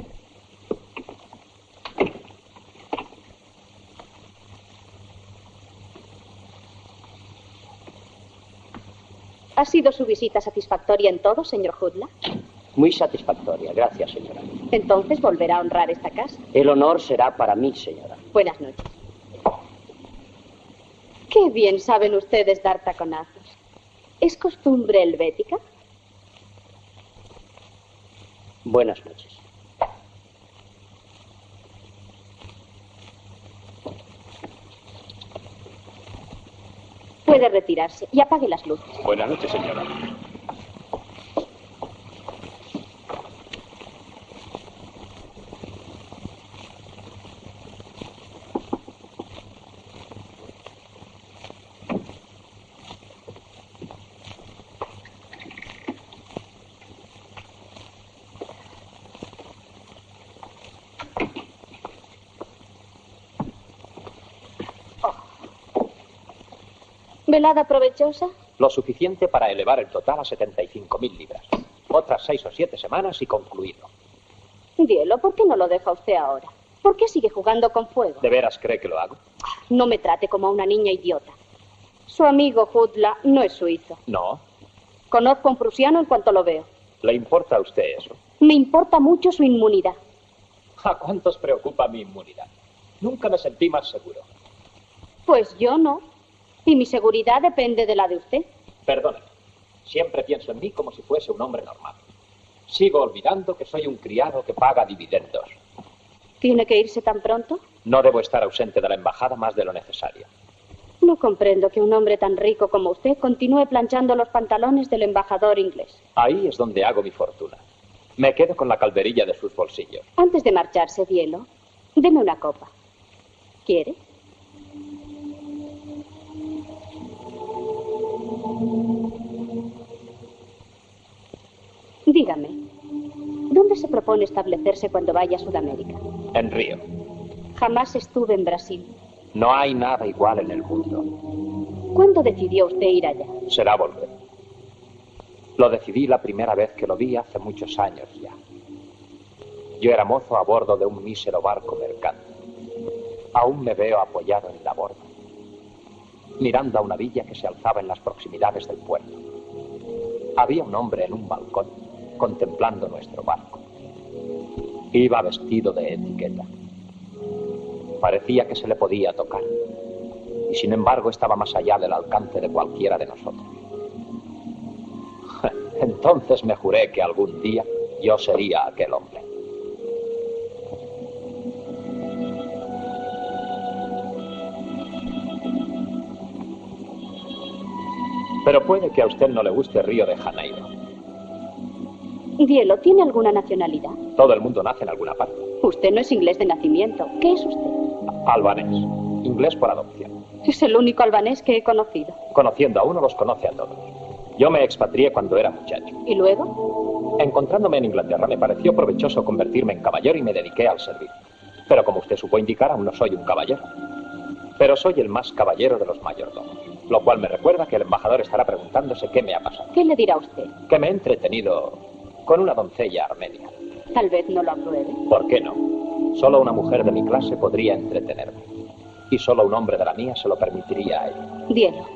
¿Ha sido su visita satisfactoria en todo, señor Hoodla? Muy satisfactoria, gracias, señora. Entonces volverá a honrar esta casa. El honor será para mí, señora. Buenas noches. Qué bien saben ustedes dar taconazos. ¿Es costumbre helvética? Buenas noches. Puede retirarse y apague las luces. Buenas noches, señora. ¿Velada provechosa? Lo suficiente para elevar el total a setenta y cinco mil libras. Otras seis o siete semanas y concluido. Dielo, ¿por qué no lo deja usted ahora? ¿Por qué sigue jugando con fuego? ¿De veras cree que lo hago? No me trate como a una niña idiota. Su amigo Hoodla no es suizo. No. Conozco a un prusiano en cuanto lo veo. ¿Le importa a usted eso? Me importa mucho su inmunidad. ¿A cuántos preocupa mi inmunidad? Nunca me sentí más seguro. Pues yo no. Y mi seguridad depende de la de usted. Perdóneme. Siempre pienso en mí como si fuese un hombre normal. Sigo olvidando que soy un criado que paga dividendos. ¿Tiene que irse tan pronto? No debo estar ausente de la embajada más de lo necesario. No comprendo que un hombre tan rico como usted continúe planchando los pantalones del embajador inglés. Ahí es donde hago mi fortuna. Me quedo con la calderilla de sus bolsillos. Antes de marcharse, Dielo, deme una copa. ¿Quiere? Dígame, ¿dónde se propone establecerse cuando vaya a Sudamérica? En Río. Jamás estuve en Brasil. No hay nada igual en el mundo. ¿Cuándo decidió usted ir allá? Será volver. Lo decidí la primera vez que lo vi hace muchos años ya. Yo era mozo a bordo de un mísero barco mercante. Aún me veo apoyado en la borda, mirando a una villa que se alzaba en las proximidades del puerto. Había un hombre en un balcón, contemplando nuestro barco. Iba vestido de etiqueta. Parecía que se le podía tocar. Y sin embargo estaba más allá del alcance de cualquiera de nosotros. Entonces me juré que algún día yo sería aquel hombre. Pero puede que a usted no le guste Río de Janeiro. Dielo, ¿tiene alguna nacionalidad? Todo el mundo nace en alguna parte. Usted no es inglés de nacimiento. ¿Qué es usted? Albanés. Inglés por adopción. Es el único albanés que he conocido. Conociendo a uno, los conoce a todos. Yo me expatrié cuando era muchacho. ¿Y luego? Encontrándome en Inglaterra, me pareció provechoso convertirme en caballero y me dediqué al servicio. Pero como usted supo indicar, aún no soy un caballero. Pero soy el más caballero de los mayordomos. Lo cual me recuerda que el embajador estará preguntándose qué me ha pasado. ¿Qué le dirá usted? Que me he entretenido con una doncella armenia. Tal vez no lo apruebe. ¿Por qué no? Solo una mujer de mi clase podría entretenerme. Y solo un hombre de la mía se lo permitiría a ella. Dielo.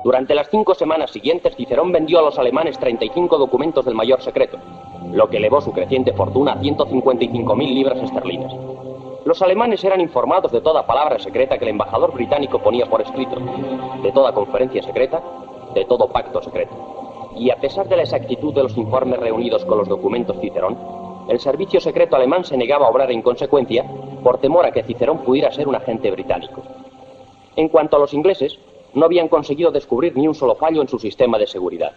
Durante las cinco semanas siguientes, Cicerón vendió a los alemanes treinta y cinco documentos del mayor secreto, lo que elevó su creciente fortuna a ciento cincuenta y cinco mil libras esterlinas. Los alemanes eran informados de toda palabra secreta que el embajador británico ponía por escrito, de toda conferencia secreta, de todo pacto secreto. Y a pesar de la exactitud de los informes reunidos con los documentos Cicerón, el servicio secreto alemán se negaba a obrar en consecuencia por temor a que Cicerón pudiera ser un agente británico. En cuanto a los ingleses, no habían conseguido descubrir ni un solo fallo en su sistema de seguridad.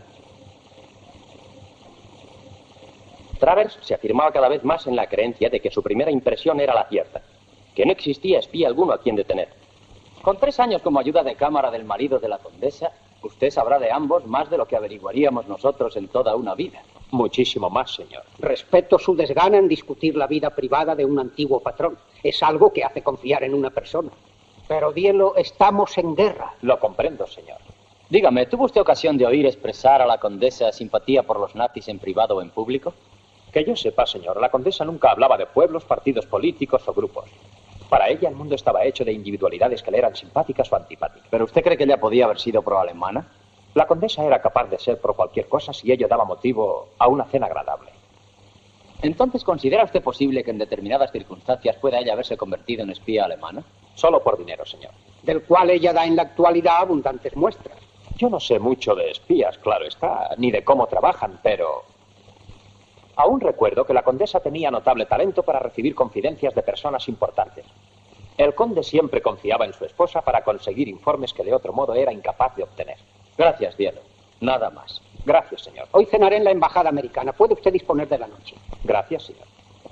Travers se afirmaba cada vez más en la creencia de que su primera impresión era la cierta, que no existía espía alguno a quien detener. Con tres años como ayuda de cámara del marido de la condesa, usted sabrá de ambos más de lo que averiguaríamos nosotros en toda una vida. Muchísimo más, señor. Respeto su desgana en discutir la vida privada de un antiguo patrón. Es algo que hace confiar en una persona. Pero, Dielo, estamos en guerra. Lo comprendo, señor. Dígame, ¿tuvo usted ocasión de oír expresar a la condesa simpatía por los nazis en privado o en público? Que yo sepa, señor, la condesa nunca hablaba de pueblos, partidos políticos o grupos. Para ella el mundo estaba hecho de individualidades que le eran simpáticas o antipáticas. ¿Pero usted cree que ella podía haber sido pro-alemana? La condesa era capaz de ser pro cualquier cosa si ello daba motivo a una cena agradable. Entonces, ¿considera usted posible que en determinadas circunstancias pueda ella haberse convertido en espía alemana? Solo por dinero, señor. Del cual ella da en la actualidad abundantes muestras. Yo no sé mucho de espías, claro está, ni de cómo trabajan, pero... Aún recuerdo que la condesa tenía notable talento para recibir confidencias de personas importantes. El conde siempre confiaba en su esposa para conseguir informes que de otro modo era incapaz de obtener. Gracias, Dielo. Nada más. Gracias, señor. Hoy cenaré en la embajada americana. ¿Puede usted disponer de la noche? Gracias, señor.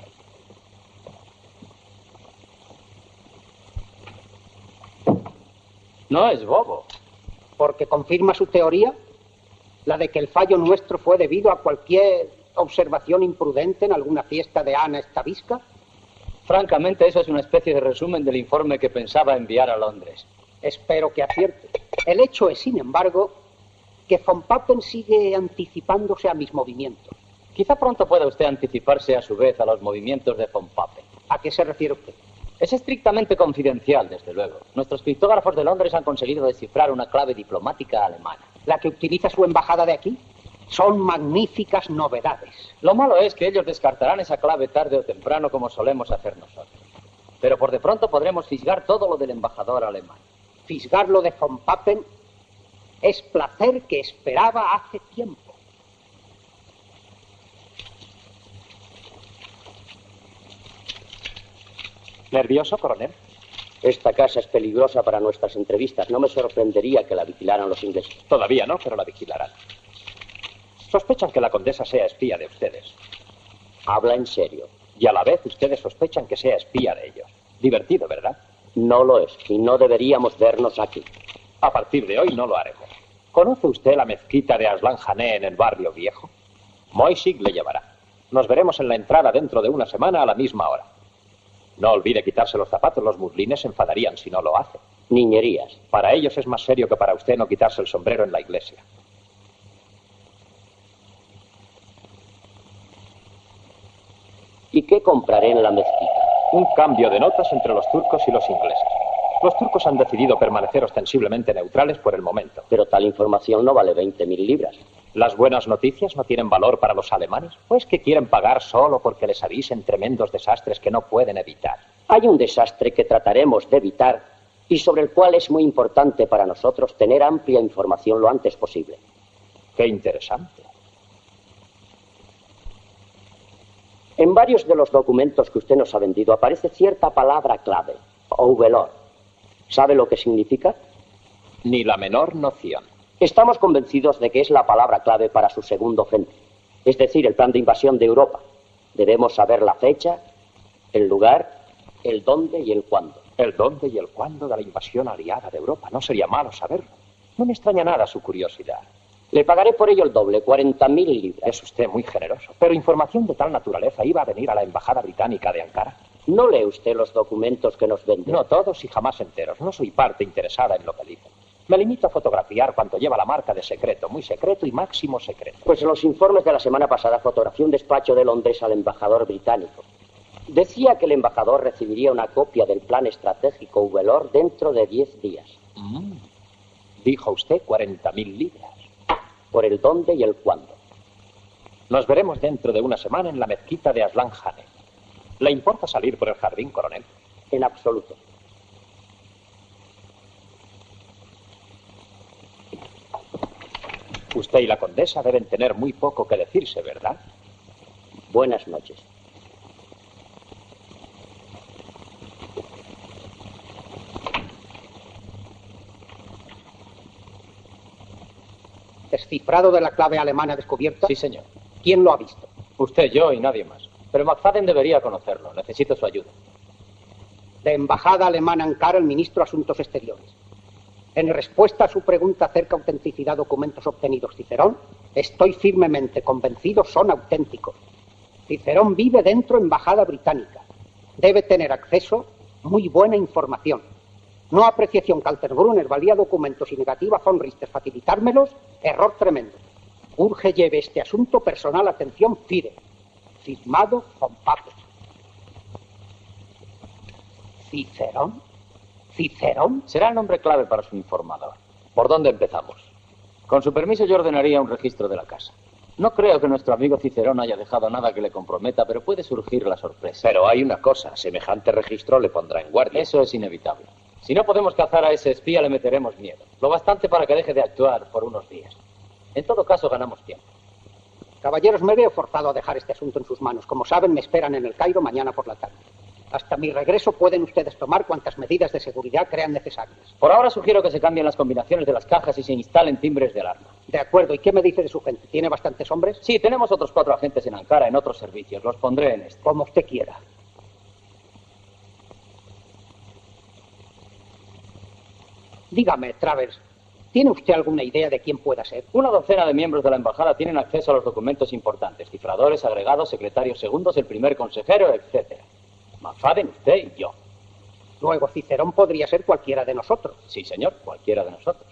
No es bobo. Porque confirma su teoría, la de que el fallo nuestro fue debido a cualquier observación imprudente en alguna fiesta de Ana Stavisca. Francamente, eso es una especie de resumen del informe que pensaba enviar a Londres. Espero que acierte. El hecho es, sin embargo, que von Papen sigue anticipándose a mis movimientos. Quizá pronto pueda usted anticiparse a su vez a los movimientos de von Papen. ¿A qué se refiere usted? Es estrictamente confidencial, desde luego. Nuestros criptógrafos de Londres han conseguido descifrar una clave diplomática alemana. ¿La que utiliza su embajada de aquí? Son magníficas novedades. Lo malo es que ellos descartarán esa clave tarde o temprano como solemos hacer nosotros. Pero por de pronto podremos fisgar todo lo del embajador alemán. Fisgar lo de von Papen es placer que esperaba hace tiempo. ¿Nervioso, coronel? Esta casa es peligrosa para nuestras entrevistas. No me sorprendería que la vigilaran los ingleses. Todavía no, pero la vigilarán. Sospechan que la condesa sea espía de ustedes. Habla en serio. Y a la vez ustedes sospechan que sea espía de ellos. Divertido, ¿verdad? No lo es, y no deberíamos vernos aquí. A partir de hoy no lo haremos. ¿Conoce usted la mezquita de Aslan Jané en el barrio viejo? Moisig le llevará. Nos veremos en la entrada dentro de una semana a la misma hora. No olvide quitarse los zapatos, los muslines se enfadarían si no lo hace. Niñerías. Para ellos es más serio que para usted no quitarse el sombrero en la iglesia. ¿Y qué compraré en la mezquita? Un cambio de notas entre los turcos y los ingleses. Los turcos han decidido permanecer ostensiblemente neutrales por el momento. Pero tal información no vale veinte mil libras. ¿Las buenas noticias no tienen valor para los alemanes? ¿O es que quieren pagar solo porque les avisen tremendos desastres que no pueden evitar? Hay un desastre que trataremos de evitar y sobre el cual es muy importante para nosotros tener amplia información lo antes posible. Qué interesante. En varios de los documentos que usted nos ha vendido aparece cierta palabra clave, Ouvelor. ¿Sabe lo que significa? Ni la menor noción. Estamos convencidos de que es la palabra clave para su segundo frente, es decir, el plan de invasión de Europa. Debemos saber la fecha, el lugar, el dónde y el cuándo. El dónde y el cuándo de la invasión aliada de Europa. No sería malo saberlo. No me extraña nada su curiosidad. Le pagaré por ello el doble, cuarenta mil libras. Es usted muy generoso. Pero información de tal naturaleza iba a venir a la embajada británica de Ankara. ¿No lee usted los documentos que nos venden? No todos y jamás enteros. No soy parte interesada en lo que dicen. Me limito a fotografiar cuanto lleva la marca de secreto, muy secreto y máximo secreto. Pues en los informes de la semana pasada fotografié un despacho de Londres al embajador británico. Decía que el embajador recibiría una copia del plan estratégico Ouvelor dentro de diez días. Mm. Dijo usted cuarenta mil libras. Por el dónde y el cuándo. Nos veremos dentro de una semana en la mezquita de Aslan Khan. ¿Le importa salir por el jardín, coronel? En absoluto. Usted y la condesa deben tener muy poco que decirse, ¿verdad? Buenas noches. ¿Descifrado de la clave alemana descubierta? Sí, señor. ¿Quién lo ha visto? Usted, yo y nadie más. Pero McFadden debería conocerlo. Necesito su ayuda. De embajada alemana en Ankara, el ministro de Asuntos Exteriores. En respuesta a su pregunta acerca de autenticidad de documentos obtenidos, Cicerón, estoy firmemente convencido son auténticos. Cicerón vive dentro de embajada británica. Debe tener acceso a muy buena información. No apreciación Kaltenbrunner, valía documentos y negativa von Richter facilitármelos, error tremendo. Urge lleve este asunto personal atención Fide. Firmado von Papen. ¿Cicerón? ¿Cicerón? Será el nombre clave para su informador. ¿Por dónde empezamos? Con su permiso yo ordenaría un registro de la casa. No creo que nuestro amigo Cicerón haya dejado nada que le comprometa, pero puede surgir la sorpresa. Pero hay una cosa, semejante registro le pondrá en guardia. Eso es inevitable. Si no podemos cazar a ese espía, le meteremos miedo. Lo bastante para que deje de actuar por unos días. En todo caso, ganamos tiempo. Caballeros, me veo forzado a dejar este asunto en sus manos. Como saben, me esperan en el Cairo mañana por la tarde. Hasta mi regreso pueden ustedes tomar cuantas medidas de seguridad crean necesarias. Por ahora sugiero que se cambien las combinaciones de las cajas y se instalen timbres de alarma. De acuerdo. ¿Y qué me dice de su gente? ¿Tiene bastantes hombres? Sí, tenemos otros cuatro agentes en Ankara, en otros servicios. Los pondré en este. Como usted quiera. Dígame, Travers, ¿tiene usted alguna idea de quién pueda ser? Una docena de miembros de la embajada tienen acceso a los documentos importantes. Cifradores, agregados, secretarios segundos, el primer consejero, etcétera. McFadden, usted y yo. Luego, Cicerón podría ser cualquiera de nosotros. Sí, señor, cualquiera de nosotros.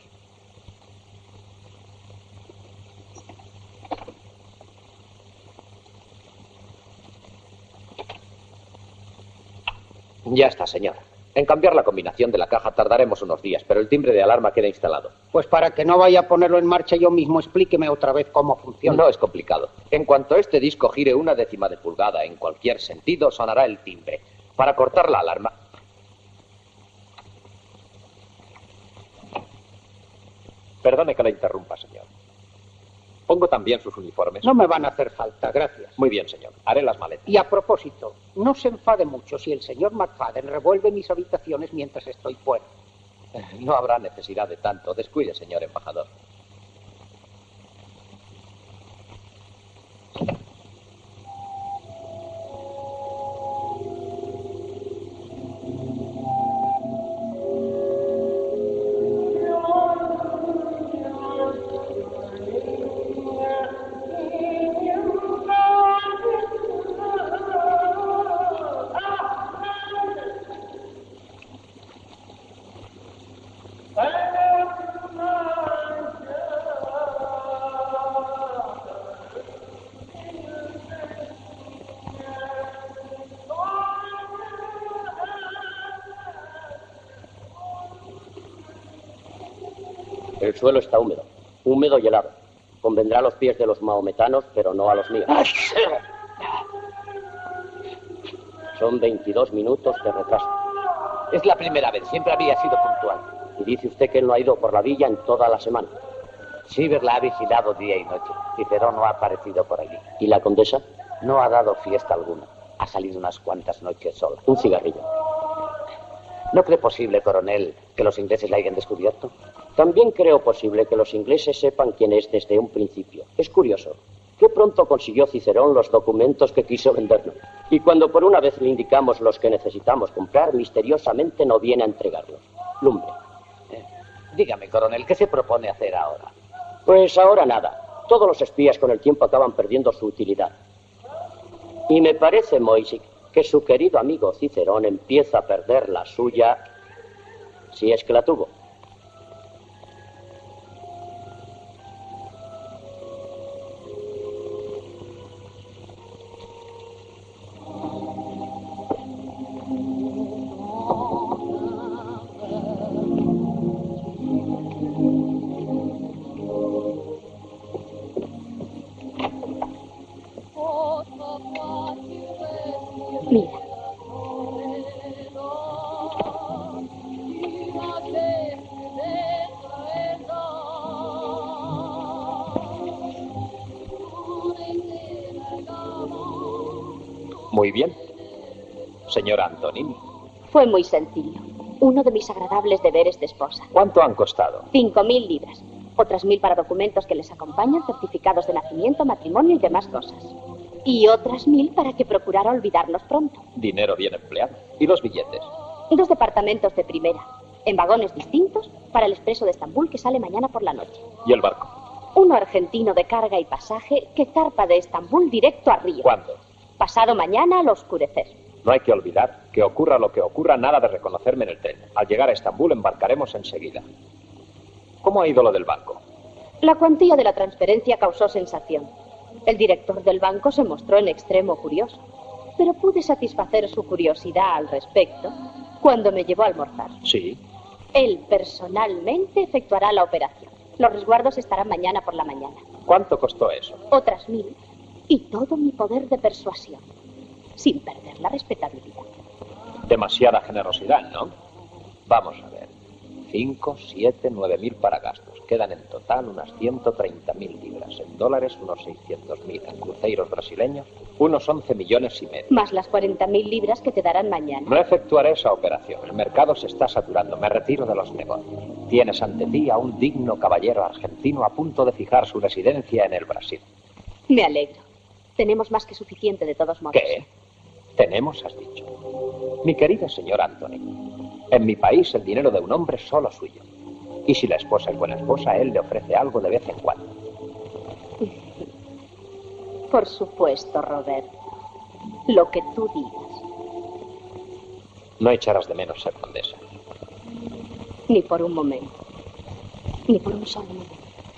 Ya está, señor. En cambiar la combinación de la caja tardaremos unos días, pero el timbre de alarma queda instalado. Pues para que no vaya a ponerlo en marcha yo mismo, explíqueme otra vez cómo funciona. No es complicado. En cuanto este disco gire una décima de pulgada en cualquier sentido, sonará el timbre. Para cortar la alarma... Perdone que la interrumpa, señor. Pongo también sus uniformes. No me van a hacer falta, gracias. Muy bien, señor. Haré las maletas. Y a propósito, no se enfade mucho si el señor McFadden revuelve mis habitaciones mientras estoy fuera. No habrá necesidad de tanto. Descuide, señor embajador. El suelo está húmedo, húmedo y helado. Convendrá a los pies de los mahometanos, pero no a los míos. Son veintidós minutos de retraso. Es la primera vez, siempre había sido puntual. Y dice usted que él no ha ido por la villa en toda la semana. Siever la ha vigilado día y noche. Cicerón no ha aparecido por allí. ¿Y la condesa? No ha dado fiesta alguna. Ha salido unas cuantas noches sola. Un cigarrillo. ¿No cree posible, coronel, que los ingleses la hayan descubierto? También creo posible que los ingleses sepan quién es desde un principio. Es curioso. Qué pronto consiguió Cicerón los documentos que quiso vendernos. Y cuando por una vez le indicamos los que necesitamos comprar, misteriosamente no viene a entregarlos. Lumbre. Eh, dígame, coronel, ¿qué se propone hacer ahora? Pues ahora nada. Todos los espías con el tiempo acaban perdiendo su utilidad. Y me parece, Moisik, que su querido amigo Cicerón empieza a perder la suya, si es que la tuvo. Mira. Muy bien. Señora Antonini. Fue muy sencillo. Uno de mis agradables deberes de esposa. ¿Cuánto han costado? Cinco mil libras. Otras mil para documentos que les acompañan, certificados de nacimiento, matrimonio y demás cosas. Y otras mil para que procurara olvidarnos pronto. Dinero bien empleado. ¿Y los billetes? Dos departamentos de primera, en vagones distintos, para el expreso de Estambul que sale mañana por la noche. ¿Y el barco? Uno argentino de carga y pasaje que zarpa de Estambul directo a Río. ¿Cuándo? Pasado mañana al oscurecer. No hay que olvidar que ocurra lo que ocurra, nada de reconocerme en el tren. Al llegar a Estambul embarcaremos enseguida. ¿Cómo ha ido lo del banco? La cuantía de la transferencia causó sensación. El director del banco se mostró en extremo curioso, pero pude satisfacer su curiosidad al respecto cuando me llevó a almorzar. Sí. Él personalmente efectuará la operación. Los resguardos estarán mañana por la mañana. ¿Cuánto costó eso? Otras mil. Y todo mi poder de persuasión, sin perder la respetabilidad. Demasiada generosidad, ¿no? Vamos a ver. Cinco, siete, nueve mil para gastos. Quedan en total unas ciento treinta mil libras. En dólares, unos seiscientos mil. En cruceiros brasileños, unos once millones y medio. Más las cuarenta mil libras que te darán mañana. No efectuaré esa operación. El mercado se está saturando. Me retiro de los negocios. Tienes ante ti a un digno caballero argentino a punto de fijar su residencia en el Brasil. Me alegro. Tenemos más que suficiente de todos modos. ¿Qué? Tenemos, has dicho. Mi querido señor Anthony, en mi país el dinero de un hombre es solo suyo. Y si la esposa es buena esposa, él le ofrece algo de vez en cuando. Por supuesto, Roberto. Lo que tú digas. No echarás de menos ser condesa. Ni por un momento. Ni por un solo momento.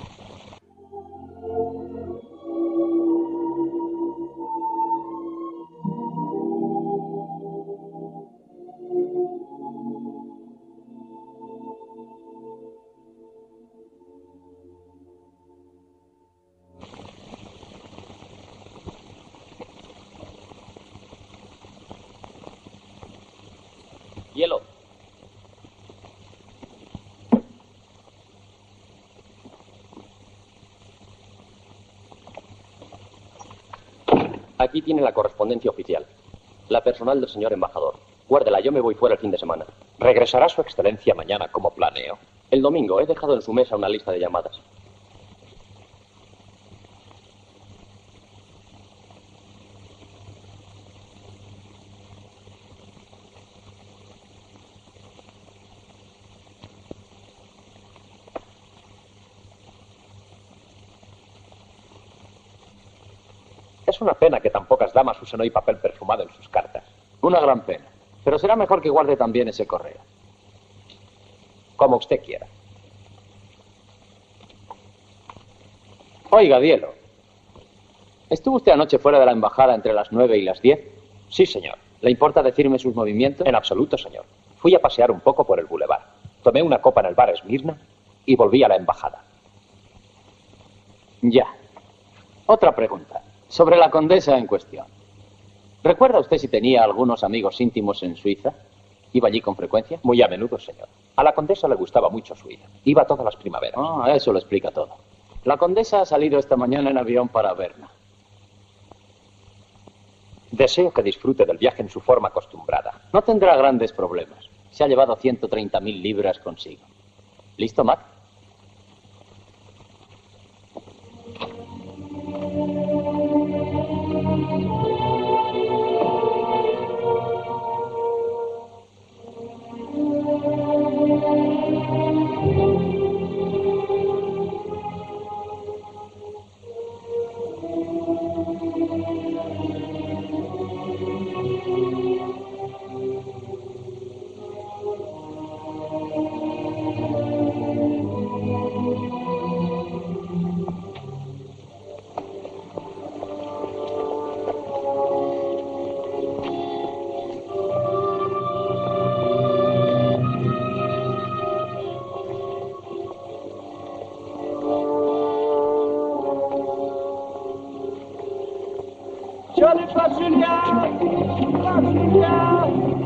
Hielo. Aquí tiene la correspondencia oficial. La personal del señor embajador. Guárdela, yo me voy fuera el fin de semana. ¿Regresará su excelencia mañana como planeo? El domingo he dejado en su mesa una lista de llamadas. Es una pena que tan pocas damas usen hoy papel perfumado en sus cartas. Una gran pena. Pero será mejor que guarde también ese correo. Como usted quiera. Oiga, Dielo. ¿Estuvo usted anoche fuera de la embajada entre las nueve y las diez? Sí, señor. ¿Le importa decirme sus movimientos? En absoluto, señor. Fui a pasear un poco por el bulevar. Tomé una copa en el bar Esmirna y volví a la embajada. Ya. Otra pregunta. Sobre la condesa en cuestión. ¿Recuerda usted si tenía algunos amigos íntimos en Suiza? ¿Iba allí con frecuencia? Muy a menudo, señor. A la condesa le gustaba mucho Suiza. Iba todas las primaveras. Ah, eso lo explica todo. La condesa ha salido esta mañana en avión para Berna. Deseo que disfrute del viaje en su forma acostumbrada. No tendrá grandes problemas. Se ha llevado ciento treinta mil libras consigo. ¿Listo, Mac? Je n'ai pas Julien! Pas Julien!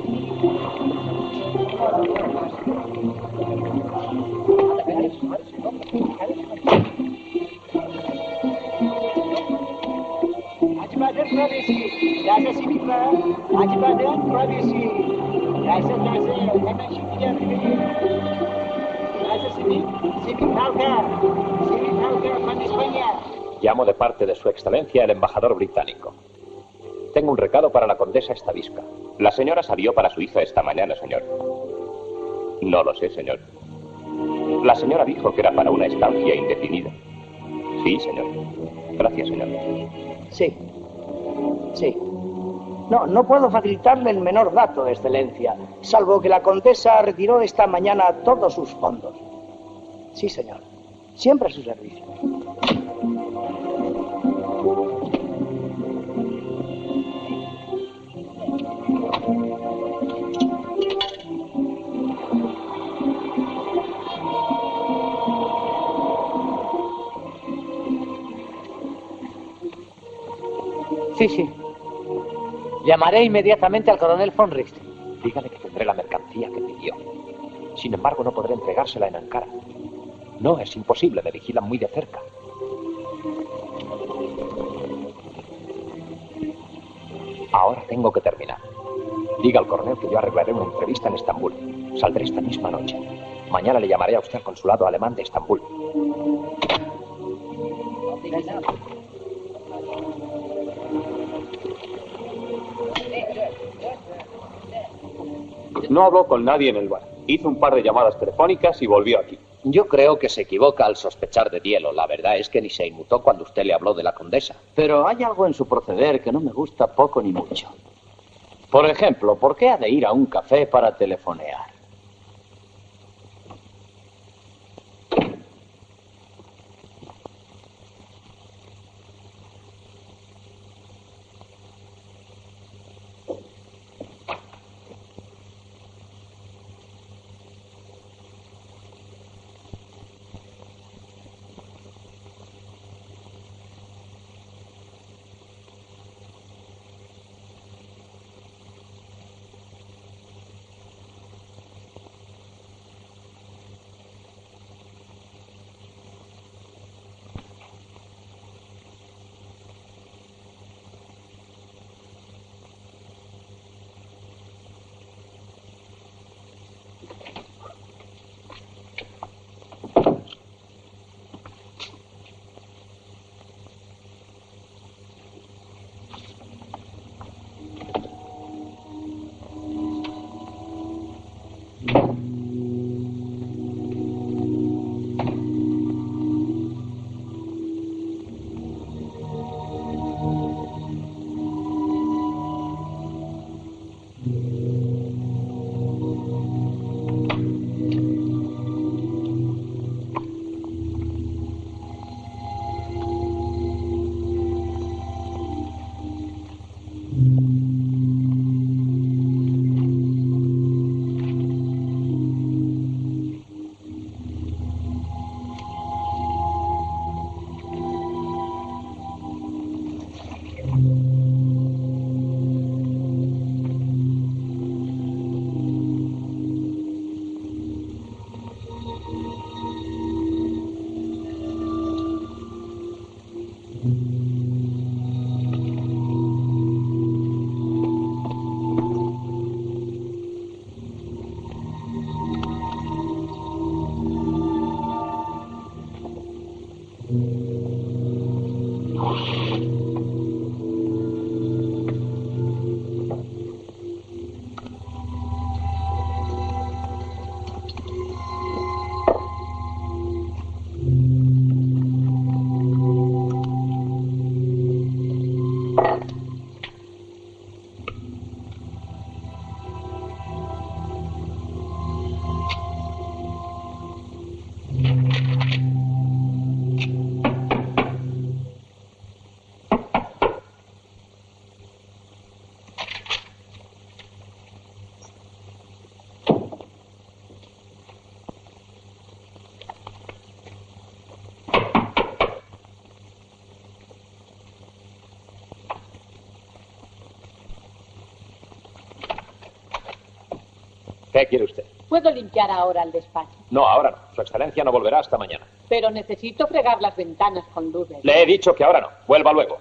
Acıbadın Pravesi, Yazesi Mitra, Acıbadın Pravesi, Yazı Yazı, hemen şimdi geldi. Yazı Simit, Simit Halka, Simit Halka, con España. Llamo de parte de su excelencia el embajador británico. Tengo un recado para la condesa Stavisca. La señora salió para Suiza esta mañana, señor. No lo sé, señor. La señora dijo que era para una estancia indefinida. Sí, señor. Gracias, señor. Sí. Sí. No, no puedo facilitarle el menor dato, excelencia, salvo que la condesa retiró esta mañana todos sus fondos. Sí, señor. Siempre a su servicio. Sí, sí. Llamaré inmediatamente al coronel von Richter. Dígale que tendré la mercancía que pidió. Sin embargo, no podré entregársela en Ankara. No, es imposible, me vigilan muy de cerca. Ahora tengo que terminar. Diga al coronel que yo arreglaré una entrevista en Estambul. Saldré esta misma noche. Mañana le llamaré a usted al consulado alemán de Estambul. No habló con nadie en el bar. Hizo un par de llamadas telefónicas y volvió aquí. Yo creo que se equivoca al sospechar de Dielo. La verdad es que ni se inmutó cuando usted le habló de la condesa. Pero hay algo en su proceder que no me gusta poco ni mucho. Por ejemplo, ¿por qué ha de ir a un café para telefonear? ¿Qué quiere usted? ¿Puedo limpiar ahora el despacho? No, ahora no. Su excelencia no volverá hasta mañana. Pero necesito fregar las ventanas con luz. Le he dicho que ahora no. Vuelva luego.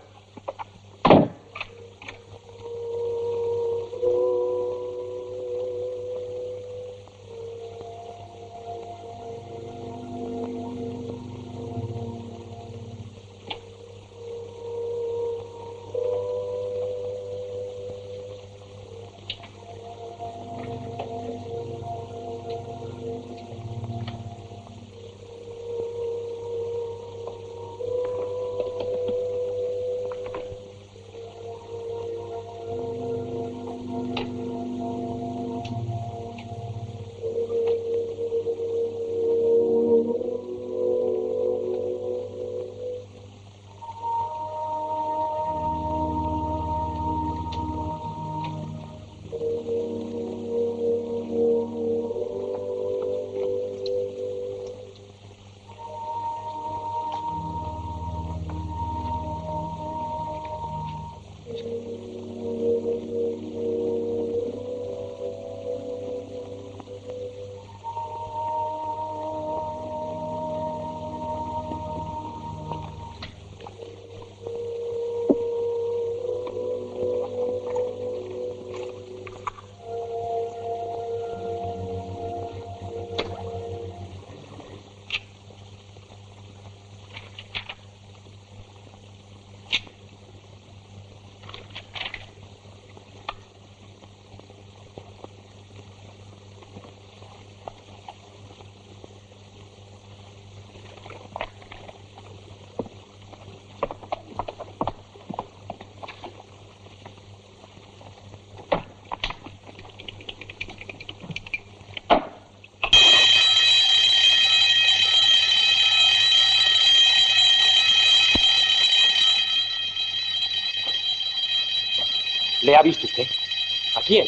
¿Le ha visto usted? ¿A quién?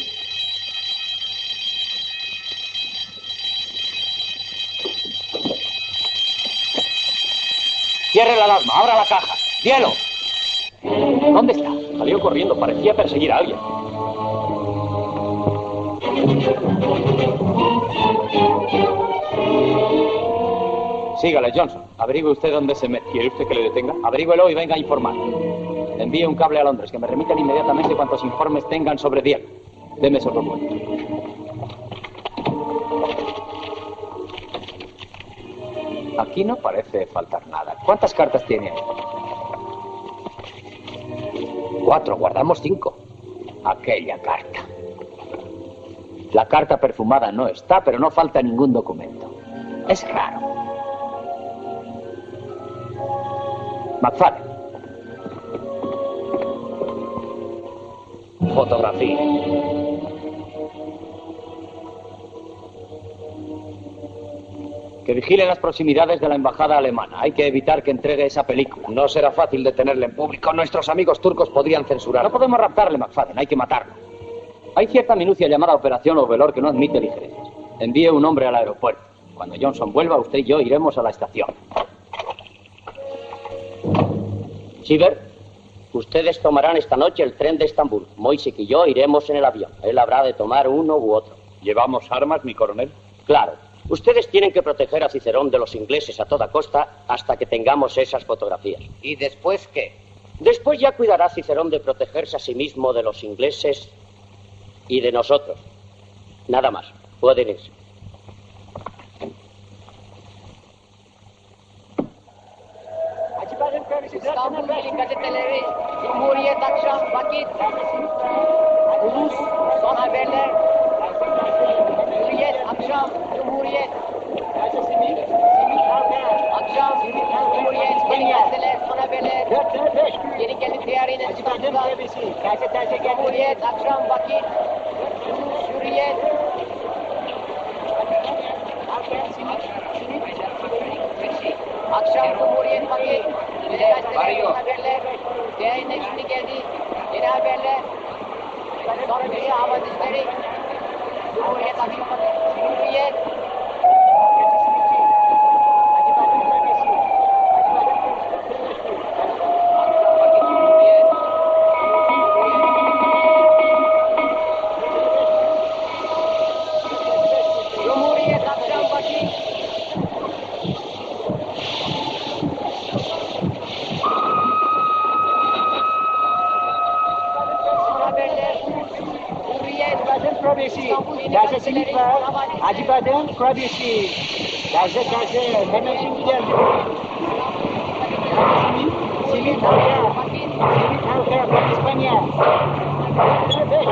Cierre la alarma, abra la caja. ¡Hielo! ¿Dónde está? Salió corriendo, parecía perseguir a alguien. Sígale, Johnson. Averigüe usted dónde se mete. ¿Quiere usted que le detenga? Averígüelo y venga a informar. Envíe un cable a Londres, que me remitan inmediatamente cuantos informes tengan sobre Diego. Deme esos documentos. Aquí no parece faltar nada. ¿Cuántas cartas tiene? Cuatro, guardamos cinco. Aquella carta. La carta perfumada no está, pero no falta ningún documento. Es raro. McFadden. Fotografía. Que vigilen las proximidades de la embajada alemana. Hay que evitar que entregue esa película. No será fácil detenerle en público. Nuestros amigos turcos podrían censurarlo. No podemos raptarle, McFadden. Hay que matarlo. Hay cierta minucia llamada Operación Overlord que no admite ligerezas. Envíe un hombre al aeropuerto. Cuando Johnson vuelva, usted y yo iremos a la estación. Shiver, ustedes tomarán esta noche el tren de Estambul. Moisik y yo iremos en el avión. Él habrá de tomar uno u otro. ¿Llevamos armas, mi coronel? Claro. Ustedes tienen que proteger a Cicerón de los ingleses a toda costa hasta que tengamos esas fotografías. ¿Y después qué? Después ya cuidará Cicerón de protegerse a sí mismo de los ingleses y de nosotros. Nada más. Pueden irse. İstanbul Birlik Gazeteleri, Cumhuriyet Akşam Vakit, Ulus Son Haberler, Hürriyet Akşam, Cumhuriyet, Akşam, Cumhuriyet, Yeni Gazeteler, Son Haberler, Yeni Gazete Tiyarine Çıkartılar, Cumhuriyet Akşam Vakit, Ulus Hürriyet, Akşam Cumhuriyet Vakit, Yeni Gazeteler, Son Haberler, Yayına şimdi geldi, Yeni Haberler, sonra Dünya Hava Dizleri, Cumhuriyet Akşam Vakit, Cumhuriyet, kurabiyesi. Taze simit var. Acı badem kurabiyesi. Taze taze. Hemen şimdi geldi. Simit halka. Simit halka. From İspanya. Evet.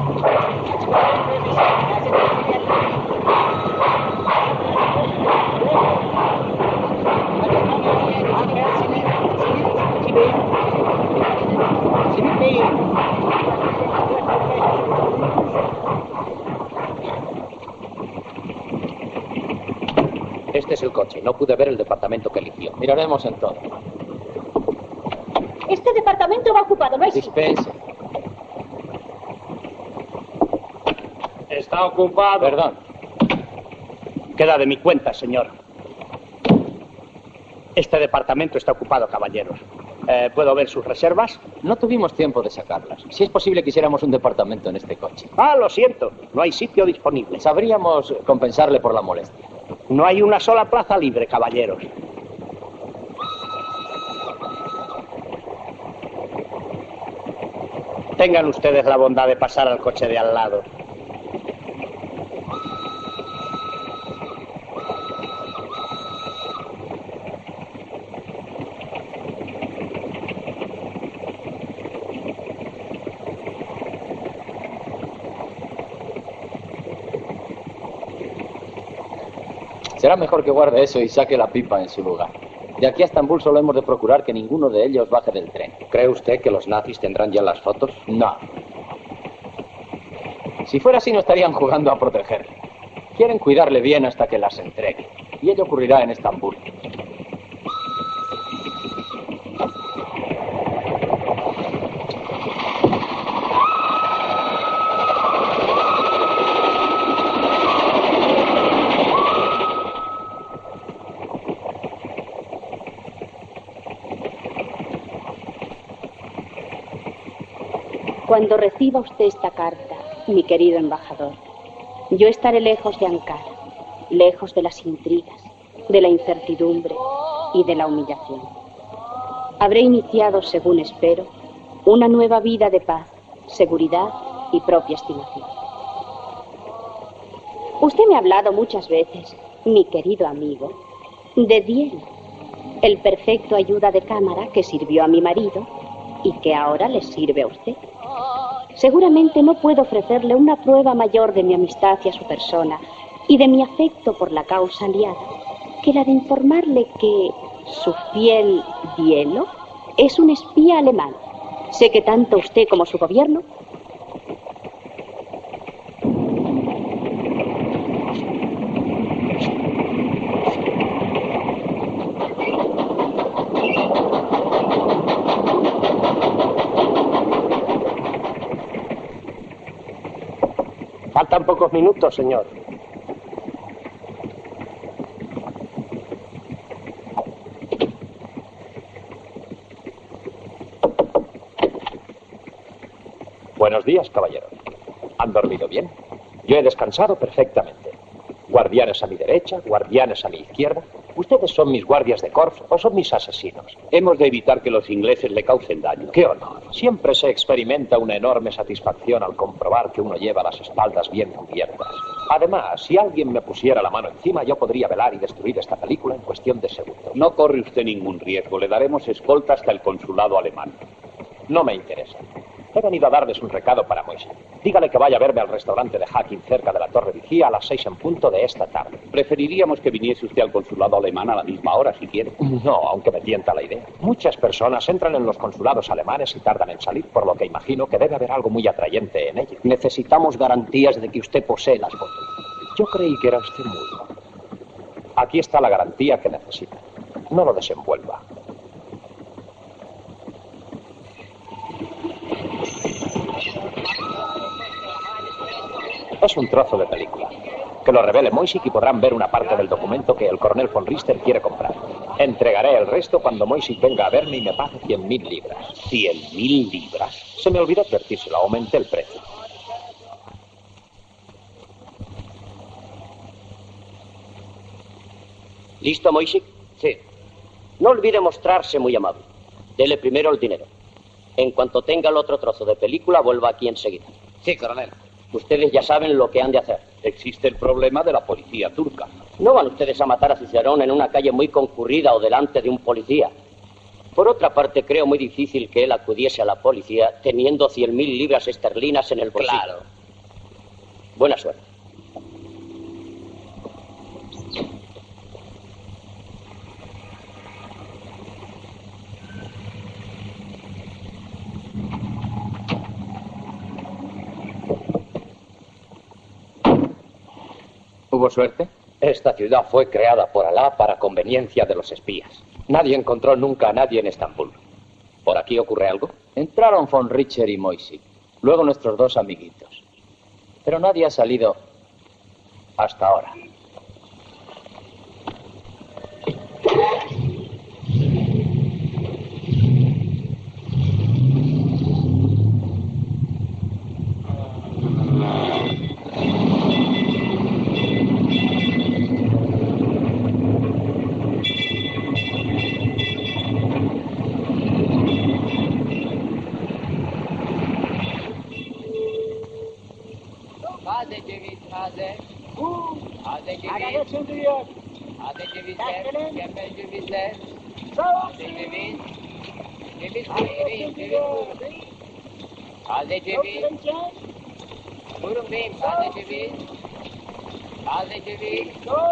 Este es el coche. No pude ver el departamento que eligió. Miraremos en todo. Este departamento va ocupado, ¿no es? Dispense. Está ocupado. Perdón. Queda de mi cuenta, señor. Este departamento está ocupado, caballeros. Eh, ¿Puedo ver sus reservas? No tuvimos tiempo de sacarlas. Si es posible, quisiéramos un departamento en este coche. Ah, lo siento. No hay sitio disponible. Sabríamos compensarle por la molestia. No hay una sola plaza libre, caballeros. Tengan ustedes la bondad de pasar al coche de al lado. Será mejor que guarde eso y saque la pipa en su lugar. De aquí a Estambul solo hemos de procurar que ninguno de ellos baje del tren. ¿Cree usted que los nazis tendrán ya las fotos? No. Si fuera así, no estarían jugando a protegerle. Quieren cuidarle bien hasta que las entregue. Y ello ocurrirá en Estambul. Cuando reciba usted esta carta, mi querido embajador, yo estaré lejos de Ankara, lejos de las intrigas, de la incertidumbre y de la humillación. Habré iniciado, según espero, una nueva vida de paz, seguridad y propia estimación. Usted me ha hablado muchas veces, mi querido amigo, de Diel, el perfecto ayuda de cámara que sirvió a mi marido y que ahora le sirve a usted. Seguramente no puedo ofrecerle una prueba mayor de mi amistad hacia su persona y de mi afecto por la causa aliada que la de informarle que su fiel Dielo es un espía alemán. Sé que tanto usted como su gobierno Faltan pocos minutos, señor. Buenos días, caballeros. ¿Han dormido bien? Yo he descansado perfectamente. Guardianes a mi derecha, guardianes a mi izquierda. ¿Ustedes son mis guardias de corps o son mis asesinos? Hemos de evitar que los ingleses le causen daño. ¡Qué honor! Siempre se experimenta una enorme satisfacción al comprobar que uno lleva las espaldas bien cubiertas. Además, si alguien me pusiera la mano encima, yo podría velar y destruir esta película en cuestión de segundos. No corre usted ningún riesgo. Le daremos escolta hasta el consulado alemán. No me interesa. He venido a darles un recado para Moisés. Dígale que vaya a verme al restaurante de Hacking cerca de la Torre Vigía a las seis en punto de esta tarde. Preferiríamos que viniese usted al consulado alemán a la misma hora, si quiere. No, aunque me tienta la idea. Muchas personas entran en los consulados alemanes y tardan en salir, por lo que imagino que debe haber algo muy atrayente en ellos. Necesitamos garantías de que usted posee las fotos. Yo creí que era usted mudo. Aquí está la garantía que necesita. No lo desenvuelva. Es un trozo de película. Que lo revele Moisik y podrán ver una parte del documento que el coronel von Richter quiere comprar. Entregaré el resto cuando Moisik venga a verme y me pague cien mil libras. ¿Cien mil libras? Se me olvidó advertírselo, aumenté el precio. ¿Listo, Moisik? Sí. No olvide mostrarse muy amable. Dele primero el dinero. En cuanto tenga el otro trozo de película, vuelva aquí enseguida. Sí, coronel. Ustedes ya saben lo que han de hacer. Existe el problema de la policía turca. No van ustedes a matar a Cicerón en una calle muy concurrida o delante de un policía. Por otra parte, creo muy difícil que él acudiese a la policía teniendo cien mil libras esterlinas en el bolsillo. Claro. Buena suerte. ¿Hubo suerte? Esta ciudad fue creada por Alá para conveniencia de los espías. Nadie encontró nunca a nadie en Estambul. ¿Por aquí ocurre algo? Entraron von Richter y Moisey, luego nuestros dos amiguitos. Pero nadie ha salido hasta ahora. Taze ceviz taze. Taze ceviz. Taze cevizler, mükemmel cevizler. Taze ceviz. Ceviz buyurun, ceviz buyurun. Taze ceviz. Buyurun beyim, taze ceviz. Taze ceviz.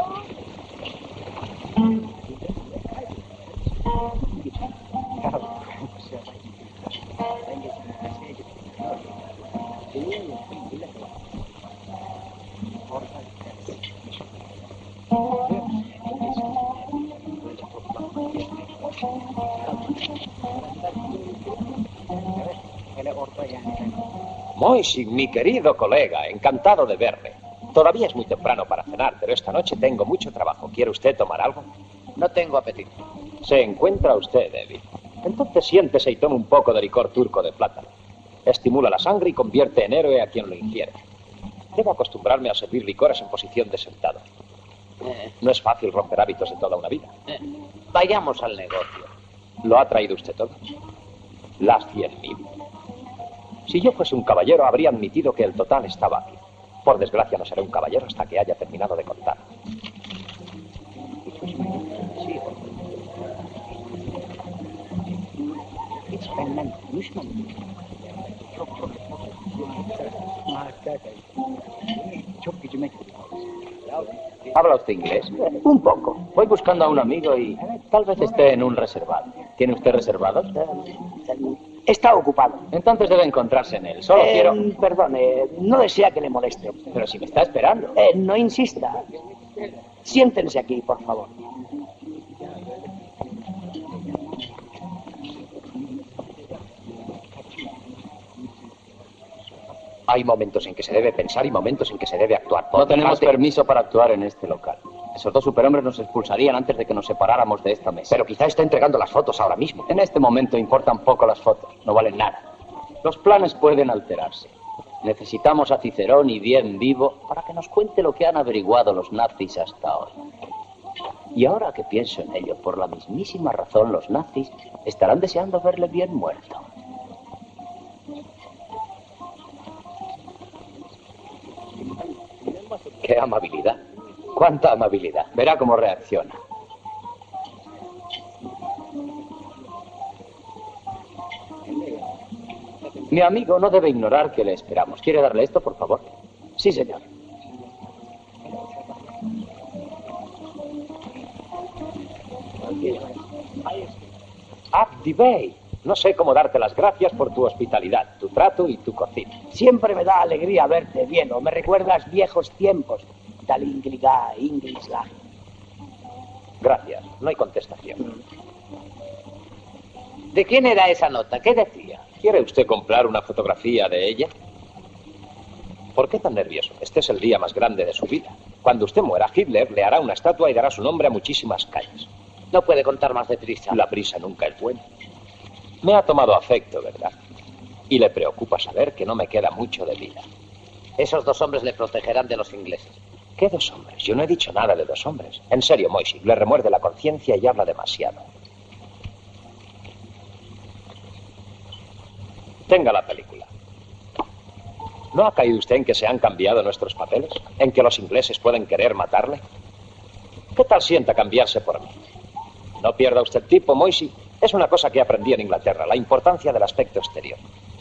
Moisey, mi querido colega, encantado de verle. Todavía es muy temprano para cenar, pero esta noche tengo mucho trabajo. ¿Quiere usted tomar algo? No tengo apetito. Se encuentra usted débil. Entonces siéntese y tome un poco de licor turco de plátano. Estimula la sangre y convierte en héroe a quien lo ingiere. Debo acostumbrarme a servir licores en posición de sentado. Eh, No es fácil romper hábitos de toda una vida. eh, vayamos al negocio. ¿Lo ha traído usted todo? Las cien mil. Si yo fuese un caballero, habría admitido que el total estaba aquí. Por desgracia, no seré un caballero hasta que haya terminado de contar. ¿Habla usted inglés? Un poco. Voy buscando a un amigo y tal vez esté en un reservado. ¿Tiene usted reservado? Está ocupado. Entonces debe encontrarse en él. Solo Eh, quiero... Perdone, no desea que le moleste. Pero si me está esperando. Eh, no insista. Siéntense aquí, por favor. Hay momentos en que se debe pensar y momentos en que se debe actuar. Por No tenemos parte- permiso para actuar en este local. Esos dos superhombres nos expulsarían antes de que nos separáramos de esta mesa. Pero quizá está entregando las fotos ahora mismo. En este momento importan poco las fotos. No valen nada. Los planes pueden alterarse. Necesitamos a Cicerón y bien vivo para que nos cuente lo que han averiguado los nazis hasta hoy. Y ahora que pienso en ello, por la mismísima razón los nazis estarán deseando verle bien muerto. ¡Qué amabilidad! ¡Cuánta amabilidad! Verá cómo reacciona. Mi amigo no debe ignorar que le esperamos. ¿Quiere darle esto, por favor? Sí, señor. Abdi Bey, no sé cómo darte las gracias por tu hospitalidad, tu trato y tu cocina. Siempre me da alegría verte bien, o me recuerdas viejos tiempos. Talingliga, Inglisla. Gracias, no hay contestación. ¿De quién era esa nota? ¿Qué decía? ¿Quiere usted comprar una fotografía de ella? ¿Por qué tan nervioso? Este es el día más grande de su vida. Cuando usted muera, Hitler le hará una estatua y dará su nombre a muchísimas calles. No puede contar más de prisa. La prisa nunca es buena. Me ha tomado afecto, ¿verdad? Y le preocupa saber que no me queda mucho de vida. Esos dos hombres le protegerán de los ingleses. ¿Qué dos hombres? Yo no he dicho nada de dos hombres. En serio, Moisey, le remuerde la conciencia y habla demasiado. Tenga la película. ¿No ha caído usted en que se han cambiado nuestros papeles? ¿En que los ingleses pueden querer matarle? ¿Qué tal sienta cambiarse por mí? No pierda usted tipo, Moisey. Es una cosa que aprendí en Inglaterra, la importancia del aspecto exterior.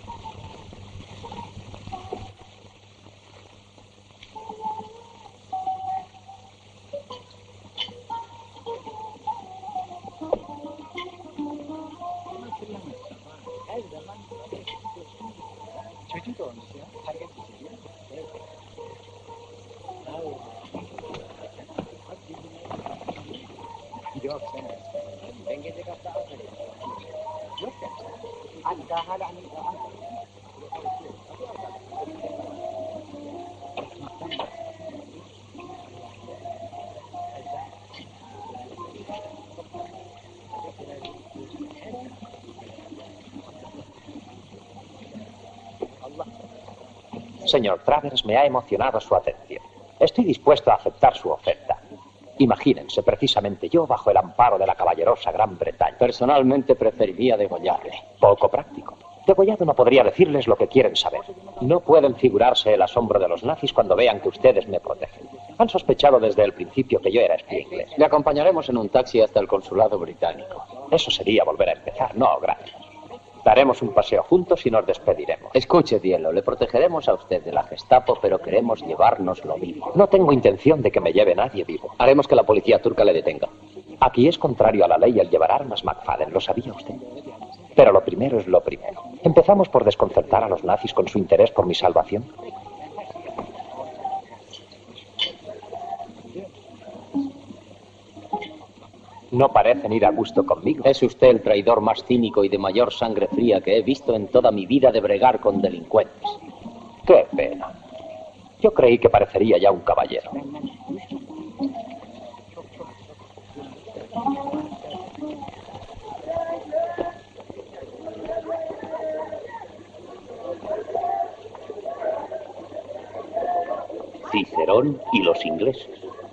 Señor Travers, me ha emocionado su atención. Estoy dispuesto a aceptar su oferta. Imagínense, precisamente yo, bajo el amparo de la caballerosa Gran Bretaña. Personalmente preferiría degollarle. Poco práctico. Degollado no podría decirles lo que quieren saber. No pueden figurarse el asombro de los nazis cuando vean que ustedes me protegen. Han sospechado desde el principio que yo era espía inglés. Le acompañaremos en un taxi hasta el consulado británico. Eso sería volver a empezar. No, gracias. Daremos un paseo juntos y nos despediremos. Escuche, Dielo, le protegeremos a usted de la Gestapo, pero queremos llevárnoslo vivo. No tengo intención de que me lleve nadie vivo. Haremos que la policía turca le detenga. Aquí es contrario a la ley el llevar armas, McFadden. ¿Lo sabía usted? Pero lo primero es lo primero. ¿Empezamos por desconcertar a los nazis con su interés por mi salvación? No parecen ir a gusto conmigo. Es usted el traidor más cínico y de mayor sangre fría que he visto en toda mi vida de bregar con delincuentes. ¡Qué pena! Yo creí que parecería ya un caballero. Cicerón y los ingleses.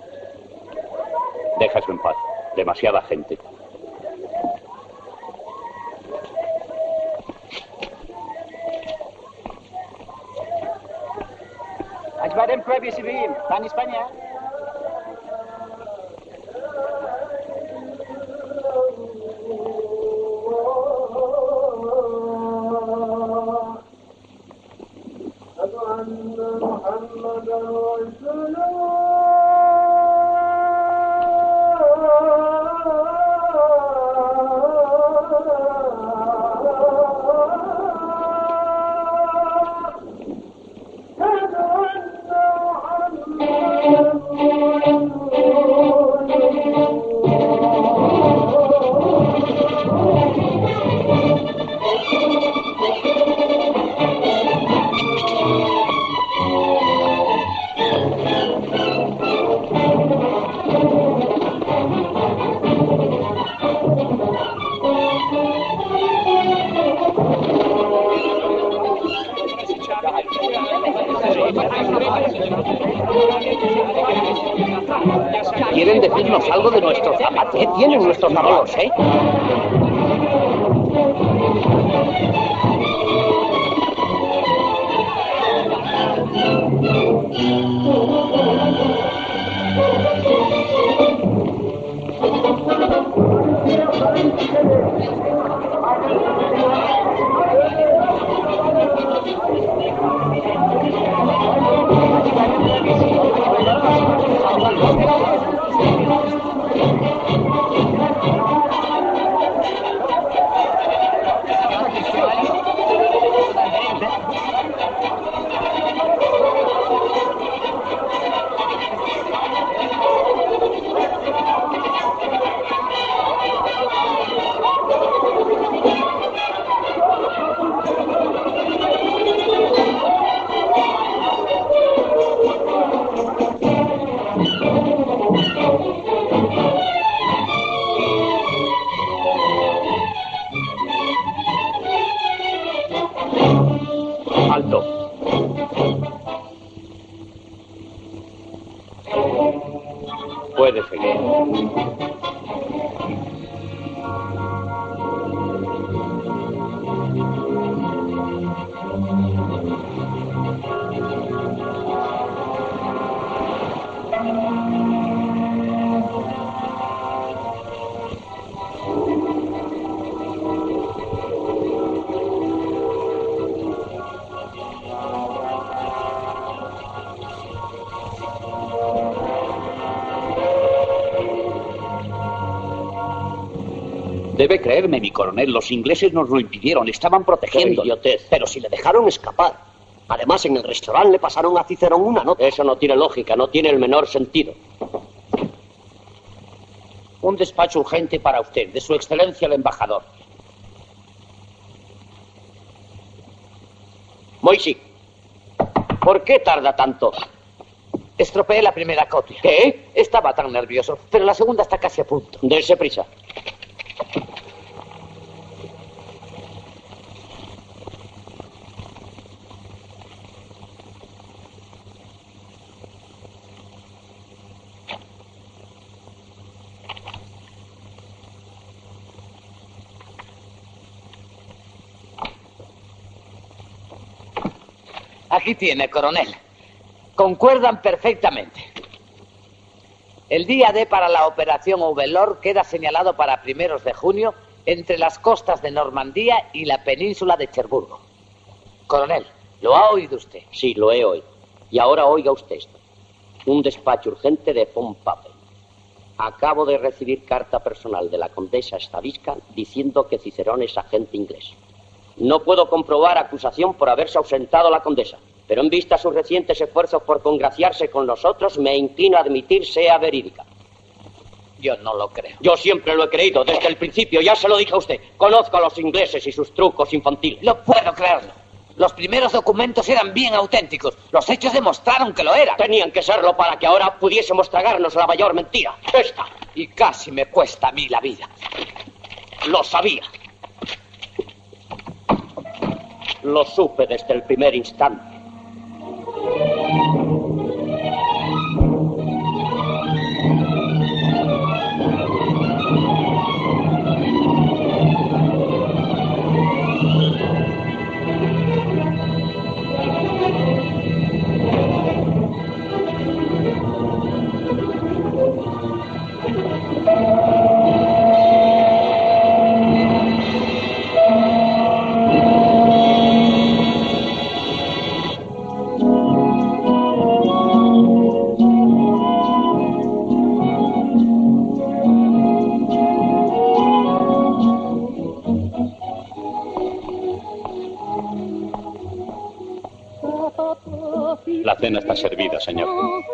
Deja eso en paz. Demasiada gente. Ajbaden Pravi Civil, tan España. ¿Quieren decirnos algo de nuestros zapatos? ¿Qué tienen nuestros zapatos, eh? Alto. Puede seguir. Debe creerme, mi coronel, los ingleses nos lo impidieron, estaban protegiendo. ¡Qué idiotez! Pero si le dejaron escapar. Además, en el restaurante le pasaron a Cicerón una nota. Eso no tiene lógica, no tiene el menor sentido. Un despacho urgente para usted, de su excelencia el embajador. Moisy, ¿por qué tarda tanto? Estropeé la primera copia. ¿Qué? Estaba tan nervioso, pero la segunda está casi a punto. Dese prisa. Aquí tiene, coronel. Concuerdan perfectamente. El día D para la operación Overlord queda señalado para primeros de junio entre las costas de Normandía y la península de Cherburgo. Coronel, ¿lo ha oído usted? Sí, lo he oído. Y ahora oiga usted esto. Un despacho urgente de von Papen. Acabo de recibir carta personal de la condesa Stadisca diciendo que Cicerón es agente inglés. No puedo comprobar acusación por haberse ausentado la condesa, pero en vista a sus recientes esfuerzos por congraciarse con nosotros, me inclino a admitir sea verídica. Yo no lo creo. Yo siempre lo he creído, desde el principio, ya se lo dije a usted. Conozco a los ingleses y sus trucos infantiles. No puedo creerlo. Los primeros documentos eran bien auténticos. Los hechos demostraron que lo eran. Tenían que serlo para que ahora pudiésemos tragarnos la mayor mentira. Esta. Y casi me cuesta a mí la vida. Lo sabía. Lo supe desde el primer instante. La cena está servida, señor.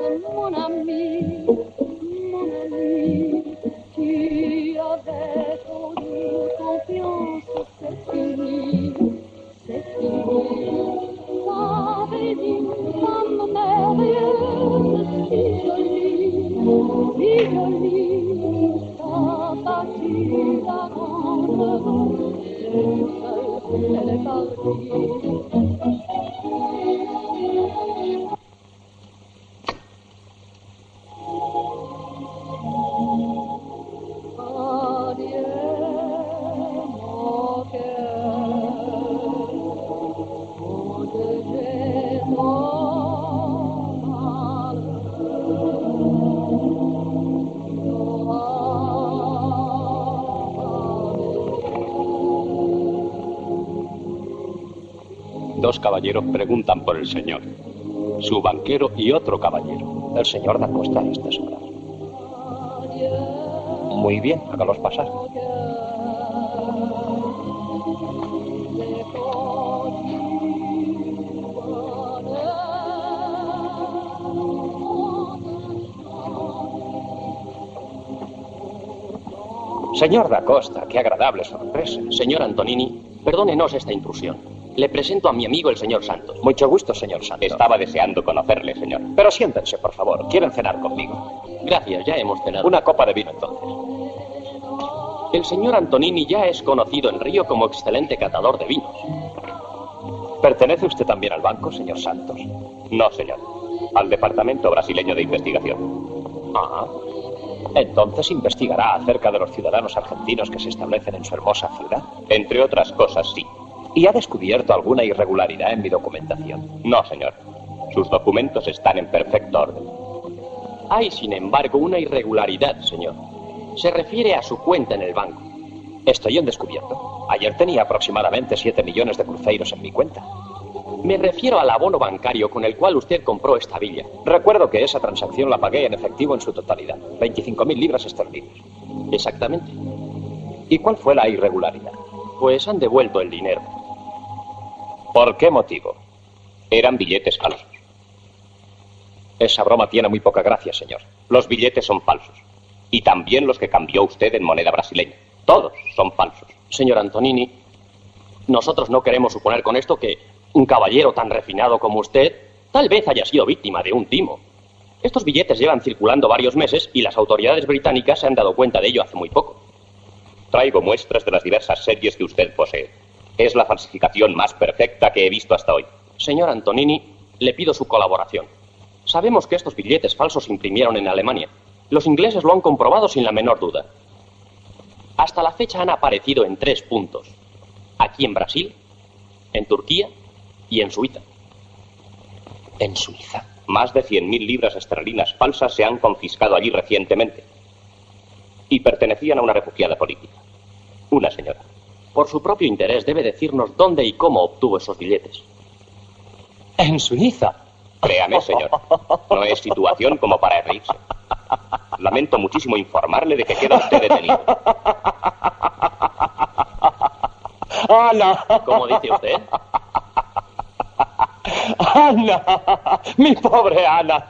Dos caballeros preguntan por el señor. Su banquero y otro caballero. El señor da Costa a estas horas. Muy bien, hágalos pasar. Señor da Costa, qué agradable sorpresa. Señor Antonini, perdónenos esta intrusión. Le presento a mi amigo el señor Santos. Mucho gusto, señor Santos. Estaba deseando conocerle, señor. Pero siéntense, por favor. ¿Quieren cenar conmigo? Gracias, ya hemos cenado. Una copa de vino, entonces. El señor Antonini ya es conocido en Río como excelente catador de vinos. ¿Pertenece usted también al banco, señor Santos? No, señor. Al Departamento Brasileño de Investigación. Ah. Entonces investigará acerca de los ciudadanos argentinos que se establecen en su hermosa ciudad. Entre otras cosas, sí. ¿Y ha descubierto alguna irregularidad en mi documentación? No, señor. Sus documentos están en perfecto orden. Hay, sin embargo, una irregularidad, señor. Se refiere a su cuenta en el banco. Estoy en descubierto. Ayer tenía aproximadamente siete millones de cruceiros en mi cuenta. Me refiero al abono bancario con el cual usted compró esta villa. Recuerdo que esa transacción la pagué en efectivo en su totalidad. veinticinco mil libras esterlinas. Exactamente. ¿Y cuál fue la irregularidad? Pues han devuelto el dinero. ¿Por qué motivo? Eran billetes falsos. Esa broma tiene muy poca gracia, señor. Los billetes son falsos. Y también los que cambió usted en moneda brasileña. Todos son falsos. Señor Antonini, nosotros no queremos suponer con esto que un caballero tan refinado como usted tal vez haya sido víctima de un timo. Estos billetes llevan circulando varios meses y las autoridades británicas se han dado cuenta de ello hace muy poco. Traigo muestras de las diversas series que usted posee. Es la falsificación más perfecta que he visto hasta hoy. Señor Antonini, le pido su colaboración. Sabemos que estos billetes falsos se imprimieron en Alemania. Los ingleses lo han comprobado sin la menor duda. Hasta la fecha han aparecido en tres puntos. Aquí en Brasil, en Turquía y en Suiza. ¿En Suiza? Más de cien mil libras esterlinas falsas se han confiscado allí recientemente. Y pertenecían a una refugiada política. Una señora. Por su propio interés debe decirnos dónde y cómo obtuvo esos billetes. ¿En Suiza? Créame, señor. No es situación como para reírse. Lamento muchísimo informarle de que queda usted detenido. ¡Ana! ¿Cómo dice usted? ¡Ana! ¡Mi pobre Ana!